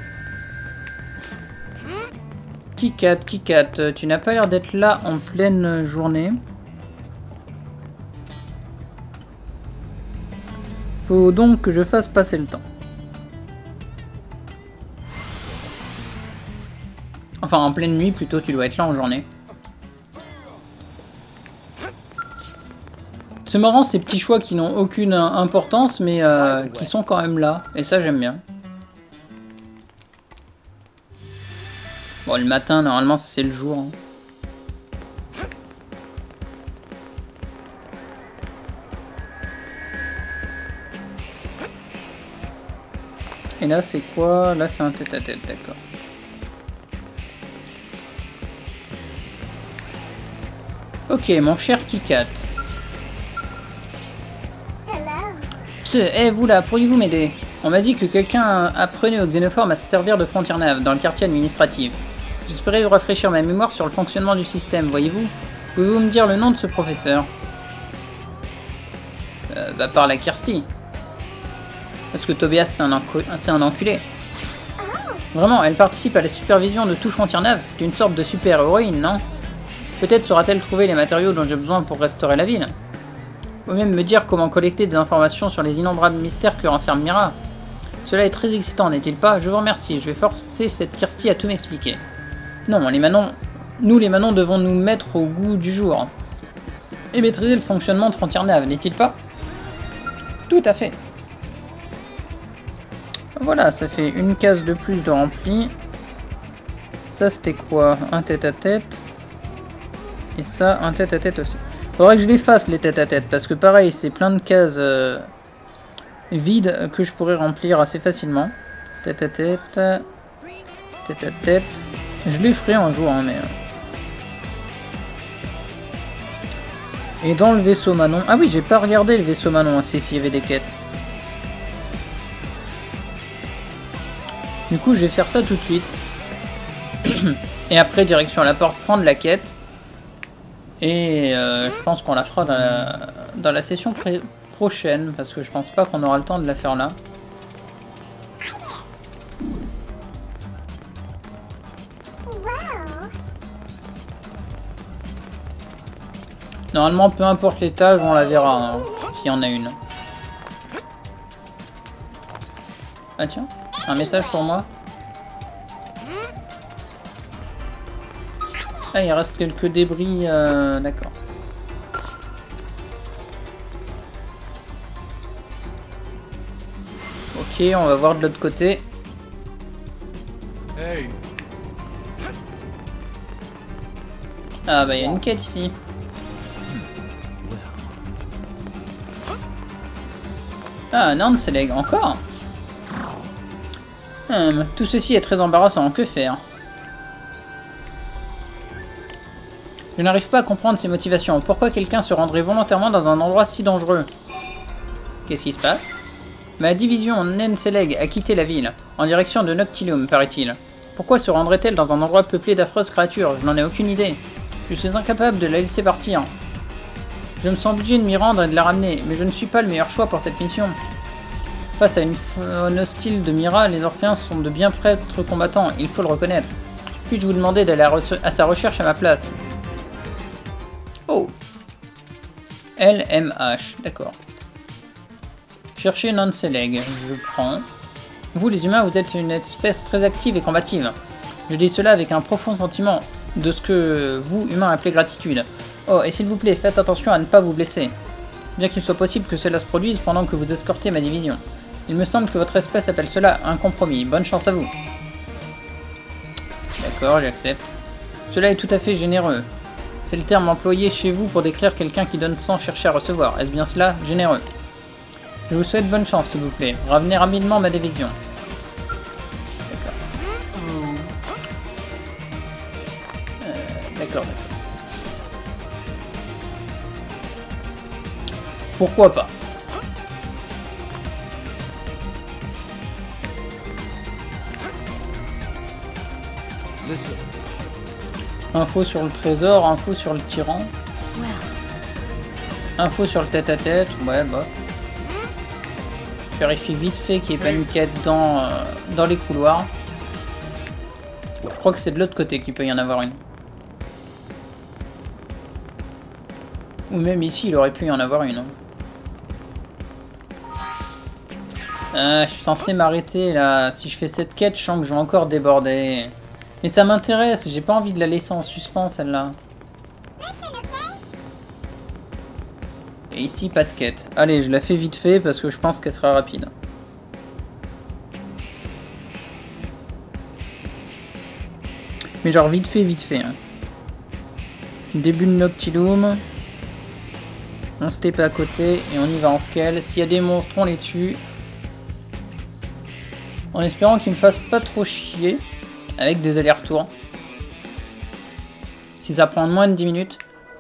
Kikat, Kikat, tu n'as pas l'air d'être là en pleine journée. Faut donc que je fasse passer le temps. Enfin, en pleine nuit, plutôt, tu dois être là en journée. C'est marrant ces petits choix qui n'ont aucune importance, mais euh, qui sont quand même là. Et ça, j'aime bien. Bon, le matin, normalement, c'est le jour. Hein. Et là, c'est quoi? Là, c'est un tête-à-tête, d'accord. Ok, mon cher Kikat. Hé, hey, vous là, pourriez-vous m'aider? On m'a dit que quelqu'un apprenait aux xénoformes à se servir de frontière nav dans le quartier administratif. J'espérais rafraîchir ma mémoire sur le fonctionnement du système, voyez-vous? Pouvez-vous me dire le nom de ce professeur? Euh, bah par la Kirsty. Parce que Tobias, c'est un, un enculé. Vraiment, elle participe à la supervision de tout frontière nav, c'est une sorte de super-héroïne, non? Peut-être saura-t-elle trouver les matériaux dont j'ai besoin pour restaurer la ville. Ou même me dire comment collecter des informations sur les innombrables mystères que renferme Mira. Cela est très excitant, n'est-il pas? Je vous remercie, je vais forcer cette Kirsty à tout m'expliquer. Non, les Manons... Nous, les Manons, devons nous mettre au goût du jour. Et maîtriser le fonctionnement de Frontier Nav, n'est-il pas? Tout à fait. Voilà, ça fait une case de plus de rempli. Ça, c'était quoi? Un tête-à-tête. Et ça, un tête-à-tête aussi. Faudrait que je les fasse, les tête-à-tête, parce que pareil, c'est plein de cases euh, vides que je pourrais remplir assez facilement. Tête-à-tête. Tête-à-tête. Je les ferai un jour, hein, mais... Et dans le vaisseau Manon... Ah oui, j'ai pas regardé le vaisseau Manon, c'est s'il y avait des quêtes. Du coup, je vais faire ça tout de suite. Et après, direction à la porte, prendre la quête. Et euh, je pense qu'on la fera dans la, dans la session prochaine, parce que je pense pas qu'on aura le temps de la faire là. Normalement, peu importe l'étage, on la verra, hein, s'il y en a une. Ah tiens, un message pour moi. Ah, il reste quelques débris, euh, d'accord. Ok, on va voir de l'autre côté. Ah bah il y a une quête ici. Ah, Nanceleg, encore. Hum, tout ceci est très embarrassant, que faire? Je n'arrive pas à comprendre ses motivations. Pourquoi quelqu'un se rendrait volontairement dans un endroit si dangereux? Qu'est-ce qui se passe? Ma division Nanceleg a quitté la ville, en direction de Noctilium, paraît-il. Pourquoi se rendrait-elle dans un endroit peuplé d'affreuses créatures? Je n'en ai aucune idée. Je suis incapable de la laisser partir. Je me sens obligé de m'y rendre et de la ramener, mais je ne suis pas le meilleur choix pour cette mission. Face à une faune hostile de Mira, les Orphéens sont de bien prêtres combattants, il faut le reconnaître. Puis-je vous demander d'aller à, à sa recherche à ma place? Oh, L M H, d'accord. Cherchez Nanceleg, je prends. Vous les humains, vous êtes une espèce très active et combative. Je dis cela avec un profond sentiment de ce que vous, humains, appelez gratitude. Oh, et s'il vous plaît, faites attention à ne pas vous blesser. Bien qu'il soit possible que cela se produise pendant que vous escortez ma division. Il me semble que votre espèce appelle cela un compromis. Bonne chance à vous. D'accord, j'accepte. Cela est tout à fait généreux. C'est le terme employé chez vous pour décrire quelqu'un qui donne sans chercher à recevoir. Est-ce bien cela? Généreux. Je vous souhaite bonne chance, s'il vous plaît. Ramenez rapidement ma division. D'accord. Euh, d'accord, d'accord. Pourquoi pas? Info sur le trésor, info sur le tyran. Info sur le tête-à-tête, ouais, bah. Je vérifie vite fait qu'il n'y ait pas une quête dans, euh, dans les couloirs. Je crois que c'est de l'autre côté qu'il peut y en avoir une. Ou même ici, il aurait pu y en avoir une. Ah, je suis censé m'arrêter là. Si je fais cette quête, je sens que je vais encore déborder. Mais ça m'intéresse, j'ai pas envie de la laisser en suspens celle-là. Et ici, pas de quête. Allez, je la fais vite fait parce que je pense qu'elle sera rapide. Mais genre vite fait, vite fait. Hein. Début de Noctilium. On se tape à côté et on y va en scale. S'il y a des monstres, on les tue. En espérant qu'ils me fassent pas trop chier. Avec des allers-retours. Si ça prend moins de dix minutes.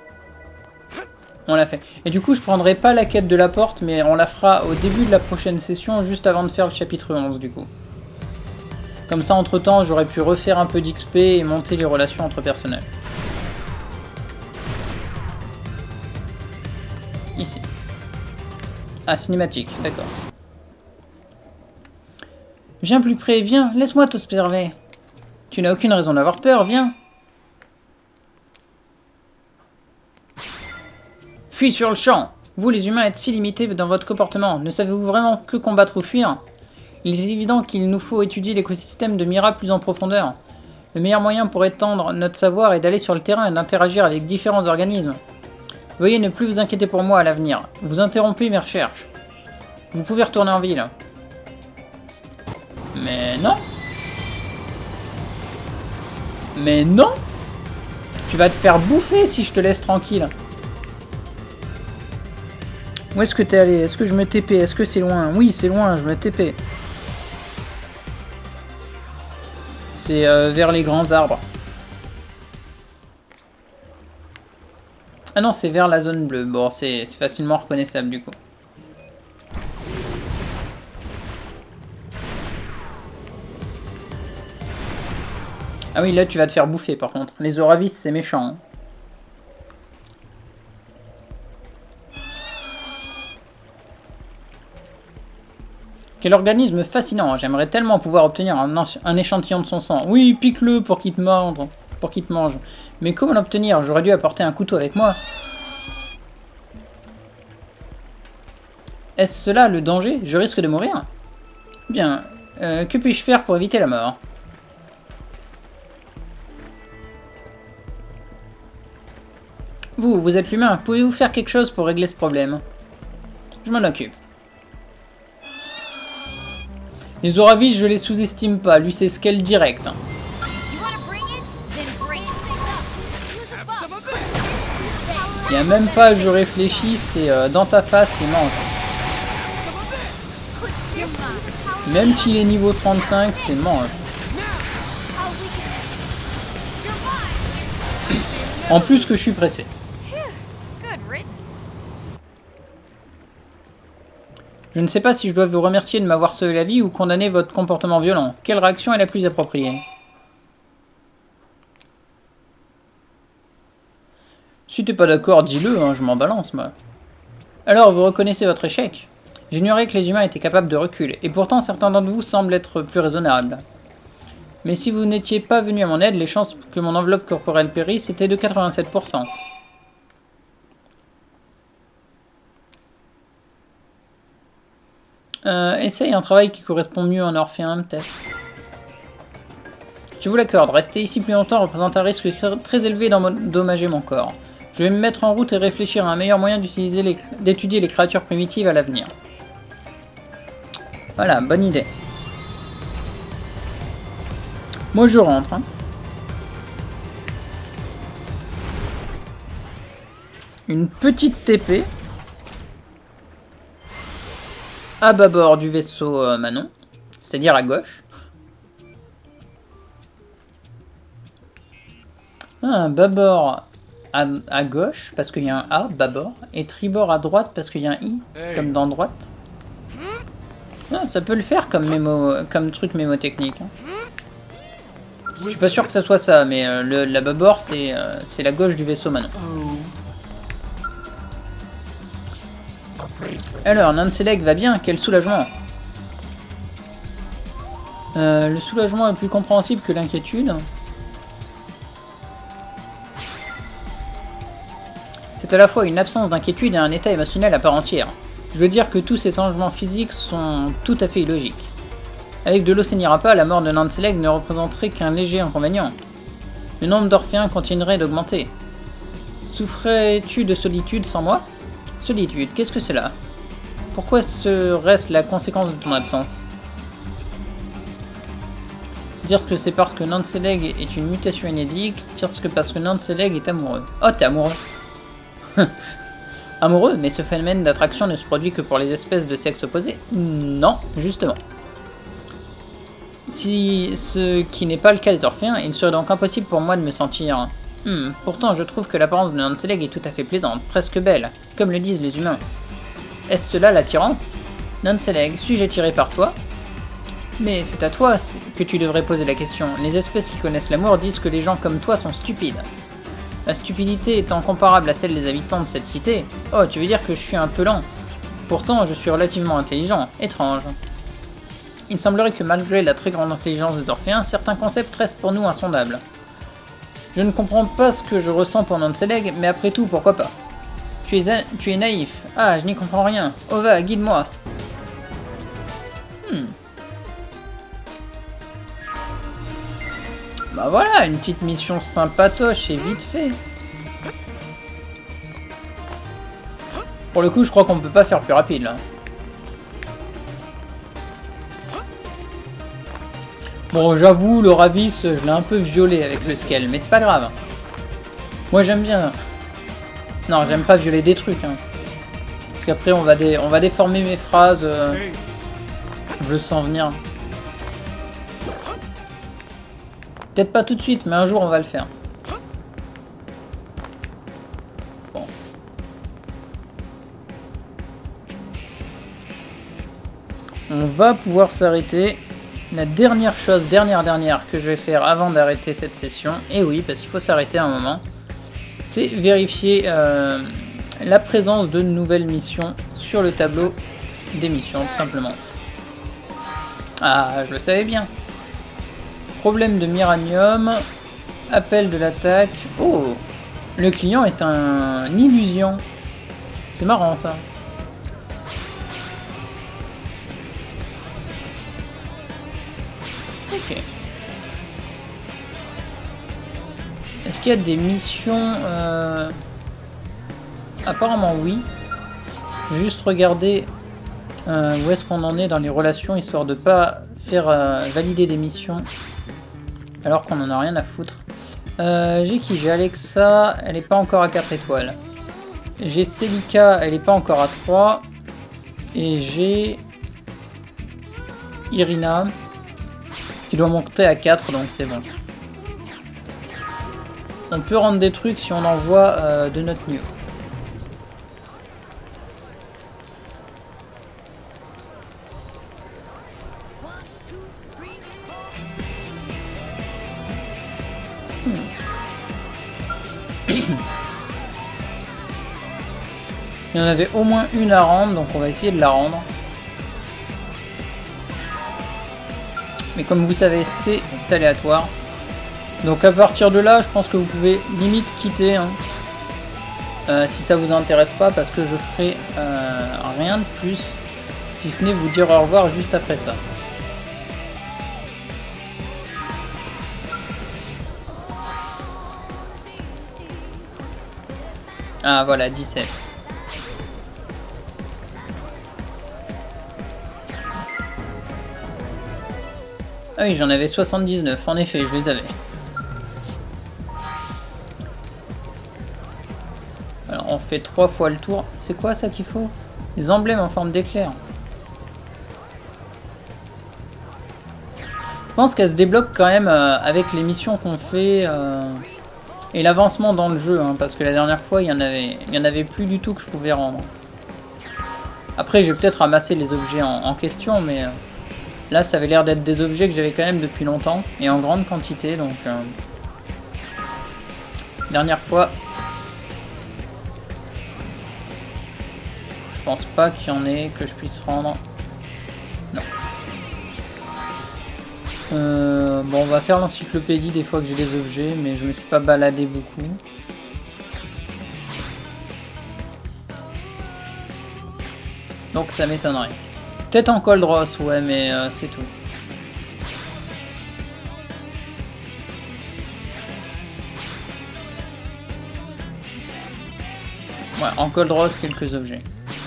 On l'a fait. Et du coup, je prendrai pas la quête de la porte, mais on la fera au début de la prochaine session, juste avant de faire le chapitre onze, du coup. Comme ça, entre-temps, j'aurais pu refaire un peu d'X P et monter les relations entre personnages. Ici. Ah, cinématique, d'accord. Viens plus près, viens, laisse-moi t'observer. Tu n'as aucune raison d'avoir peur, viens. Fuis sur le champ! Vous, les humains, êtes si limités dans votre comportement. Ne savez-vous vraiment que combattre ou fuir? Il est évident qu'il nous faut étudier l'écosystème de Mira plus en profondeur. Le meilleur moyen pour étendre notre savoir est d'aller sur le terrain et d'interagir avec différents organismes. Veuillez ne plus vous inquiéter pour moi à l'avenir. Vous interrompez mes recherches. Vous pouvez retourner en ville. Mais non. Mais non. Tu vas te faire bouffer si je te laisse tranquille. Où est-ce que t'es allé? Est-ce que je me T P? Est-ce que c'est loin? Oui, c'est loin, je me T P. C'est euh, vers les grands arbres. Ah non, c'est vers la zone bleue. Bon, c'est facilement reconnaissable du coup. Ah oui, là tu vas te faire bouffer par contre. Les Oravis, c'est méchant. Hein. Quel organisme fascinant, j'aimerais tellement pouvoir obtenir un, un échantillon de son sang. Oui, pique-le pour qu'il te mange, pour qu'il te mange. Mais comment l'obtenir? J'aurais dû apporter un couteau avec moi. Est-ce cela le danger? Je risque de mourir? Bien, euh, que puis-je faire pour éviter la mort? Vous, vous êtes l'humain, pouvez-vous faire quelque chose pour régler ce problème? Je m'en occupe. Les Oravis, je les sous-estime pas, lui c'est scale direct. Il n'y a même pas je réfléchis, c'est euh, dans ta face et mange. Même s'il est niveau trente-cinq, c'est mange. En plus que je suis pressé. Je ne sais pas si je dois vous remercier de m'avoir sauvé la vie ou condamner votre comportement violent. Quelle réaction est la plus appropriée? Si t'es pas d'accord, dis-le, hein, je m'en balance, moi. Alors, vous reconnaissez votre échec? J'ignorais que les humains étaient capables de recul, et pourtant certains d'entre vous semblent être plus raisonnables. Mais si vous n'étiez pas venu à mon aide, les chances que mon enveloppe corporelle périsse étaient de quatre-vingt-sept pour cent. Euh, essaye un travail qui correspond mieux à un orphéen, peut-être. Je vous l'accorde, rester ici plus longtemps représente un risque très élevé d'endommager mon corps. Je vais me mettre en route et réfléchir à un meilleur moyen d'étudier les, d'étudier les créatures primitives à l'avenir. Voilà, bonne idée. Moi je rentre. Hein. Une petite T P. À bâbord du vaisseau euh, Manon, c'est-à-dire à gauche. Ah, bâbord à, à gauche, parce qu'il y a un A, bâbord, et tribord à droite, parce qu'il y a un I, hey. Comme dans droite. Ah, ça peut le faire comme, mémo, comme truc mémotechnique. Hein. Je suis pas sûr que ça soit ça, mais euh, le, la bâbord, c'est euh, la gauche du vaisseau Manon. Alors, Nanceleg va bien, quel soulagement. Euh, le soulagement est plus compréhensible que l'inquiétude. C'est à la fois une absence d'inquiétude et un état émotionnel à part entière. Je veux dire que tous ces changements physiques sont tout à fait illogiques. Avec de l'eau s'énira pas, la mort de Nanceleg ne représenterait qu'un léger inconvénient. Le nombre d'orphéens continuerait d'augmenter. Souffrais-tu de solitude sans moi? Solitude, qu'est-ce que cela? Pourquoi serait-ce la conséquence de ton absence? Dire que c'est parce que Nanceleg est une mutation inédite, dire que parce que Nanceleg est amoureux. Oh, t'es amoureux. Amoureux, mais ce phénomène d'attraction ne se produit que pour les espèces de sexe opposé. Non, justement. Si ce qui n'est pas le cas des orphéens, il serait donc impossible pour moi de me sentir... Hmm, pourtant, je trouve que l'apparence de Nanceleg est tout à fait plaisante, presque belle, comme le disent les humains. Est-ce cela l'attirance? Nanceleg, suis-je attiré par toi? Mais c'est à toi que tu devrais poser la question. Les espèces qui connaissent l'amour disent que les gens comme toi sont stupides. Ma stupidité étant comparable à celle des habitants de cette cité... Oh, tu veux dire que je suis un peu lent? Pourtant, je suis relativement intelligent. Étrange. Il semblerait que malgré la très grande intelligence des orphéens, certains concepts restent pour nous insondables. Je ne comprends pas ce que je ressens pour Nanceleg, mais après tout, pourquoi pas? Tu Tu es, tu es naïf. Ah, je n'y comprends rien. Ova, guide-moi. Hmm. Bah voilà, une petite mission sympatoche et vite fait. Pour le coup, je crois qu'on peut pas faire plus rapide là. Bon, j'avoue, le Ravis, je l'ai un peu violé avec le scale, mais c'est pas grave. Moi, j'aime bien. Non, j'aime pas violer des trucs. Hein. Parce qu'après, on va dé... on va déformer mes phrases. Euh... Je le sens venir. Peut-être pas tout de suite, mais un jour, on va le faire. Bon. On va pouvoir s'arrêter. La dernière chose, dernière dernière que je vais faire avant d'arrêter cette session, et oui, parce qu'il faut s'arrêter un moment, c'est vérifier euh, la présence de nouvelles missions sur le tableau des missions, tout simplement. Ah, je le savais bien. Problème de Miranium, appel de l'attaque. Oh, le client est un illusion. C'est marrant ça. Ok. Est-ce qu'il y a des missions euh... Apparemment oui. Je vais juste regarder euh, où est-ce qu'on en est dans les relations, histoire de pas faire euh, valider des missions alors qu'on en a rien à foutre. Euh, j'ai qui? J'ai Alexa, elle est pas encore à quatre étoiles. J'ai Celica, elle est pas encore à trois. Et j'ai Irina qui doit monter à quatre, donc c'est bon. On peut rendre des trucs si on envoie euh, de notre mieux. Hmm. Il y en avait au moins une à rendre, donc on va essayer de la rendre. Mais comme vous savez, c'est aléatoire. Donc à partir de là, je pense que vous pouvez limite quitter, hein, euh, si ça vous intéresse pas, parce que je ferai euh, rien de plus, si ce n'est vous dire au revoir juste après ça. Ah voilà, dix-sept. Ah oui, j'en avais soixante-dix-neuf, en effet, je les avais. Alors on fait trois fois le tour. C'est quoi ça qu'il faut? Des emblèmes en forme d'éclair. Je pense qu'elle se débloque quand même euh, avec les missions qu'on fait euh, et l'avancement dans le jeu, hein, parce que la dernière fois il y en avait, il y en avait plus du tout que je pouvais rendre. Après je vais peut-être ramasser les objets en, en question, mais euh, là ça avait l'air d'être des objets que j'avais quand même depuis longtemps et en grande quantité, donc euh, dernière fois. Je pense pas qu'il y en ait que je puisse rendre. Non. Euh, bon, on va faire l'encyclopédie des fois que j'ai des objets, mais je me suis pas baladé beaucoup. Donc ça m'étonnerait. Peut-être en Coldross, ouais, mais euh, c'est tout. Ouais, en Coldross, quelques objets.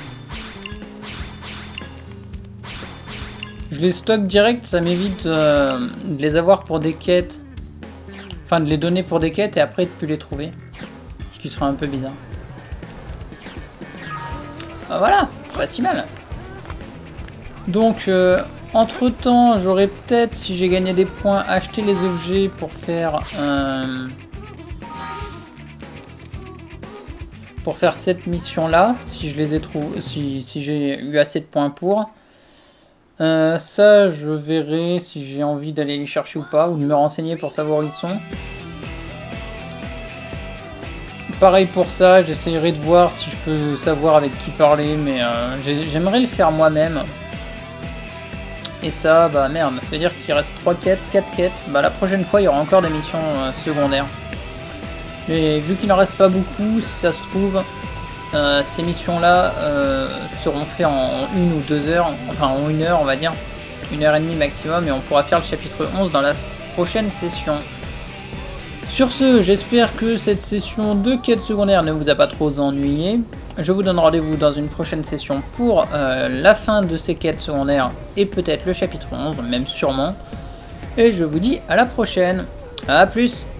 Je les stocke direct, ça m'évite euh, de les avoir pour des quêtes. Enfin, de les donner pour des quêtes et après de plus les trouver. Ce qui sera un peu bizarre. Ah, voilà, pas si mal. Donc, euh, entre temps, j'aurais peut-être, si j'ai gagné des points, acheté les objets pour faire... Euh, pour faire cette mission-là, si je les ai trouvés, si, si j'ai eu assez de points pour... Euh, ça, je verrai si j'ai envie d'aller les chercher ou pas, ou de me renseigner pour savoir où ils sont. Pareil pour ça, j'essayerai de voir si je peux savoir avec qui parler, mais euh, j'aimerais le faire moi-même. Et ça, bah merde, c'est-à-dire qu'il reste trois quêtes, quatre quêtes. Bah la prochaine fois, il y aura encore des missions euh, secondaires. Mais vu qu'il n'en reste pas beaucoup, si ça se trouve, Euh, ces missions-là euh, seront faites en une ou deux heures, enfin en une heure on va dire, une heure et demie maximum, et on pourra faire le chapitre onze dans la prochaine session. Sur ce, j'espère que cette session de quête secondaire ne vous a pas trop ennuyé. Je vous donne rendez-vous dans une prochaine session pour euh, la fin de ces quêtes secondaires et peut-être le chapitre onze, même sûrement. Et je vous dis à la prochaine. A plus!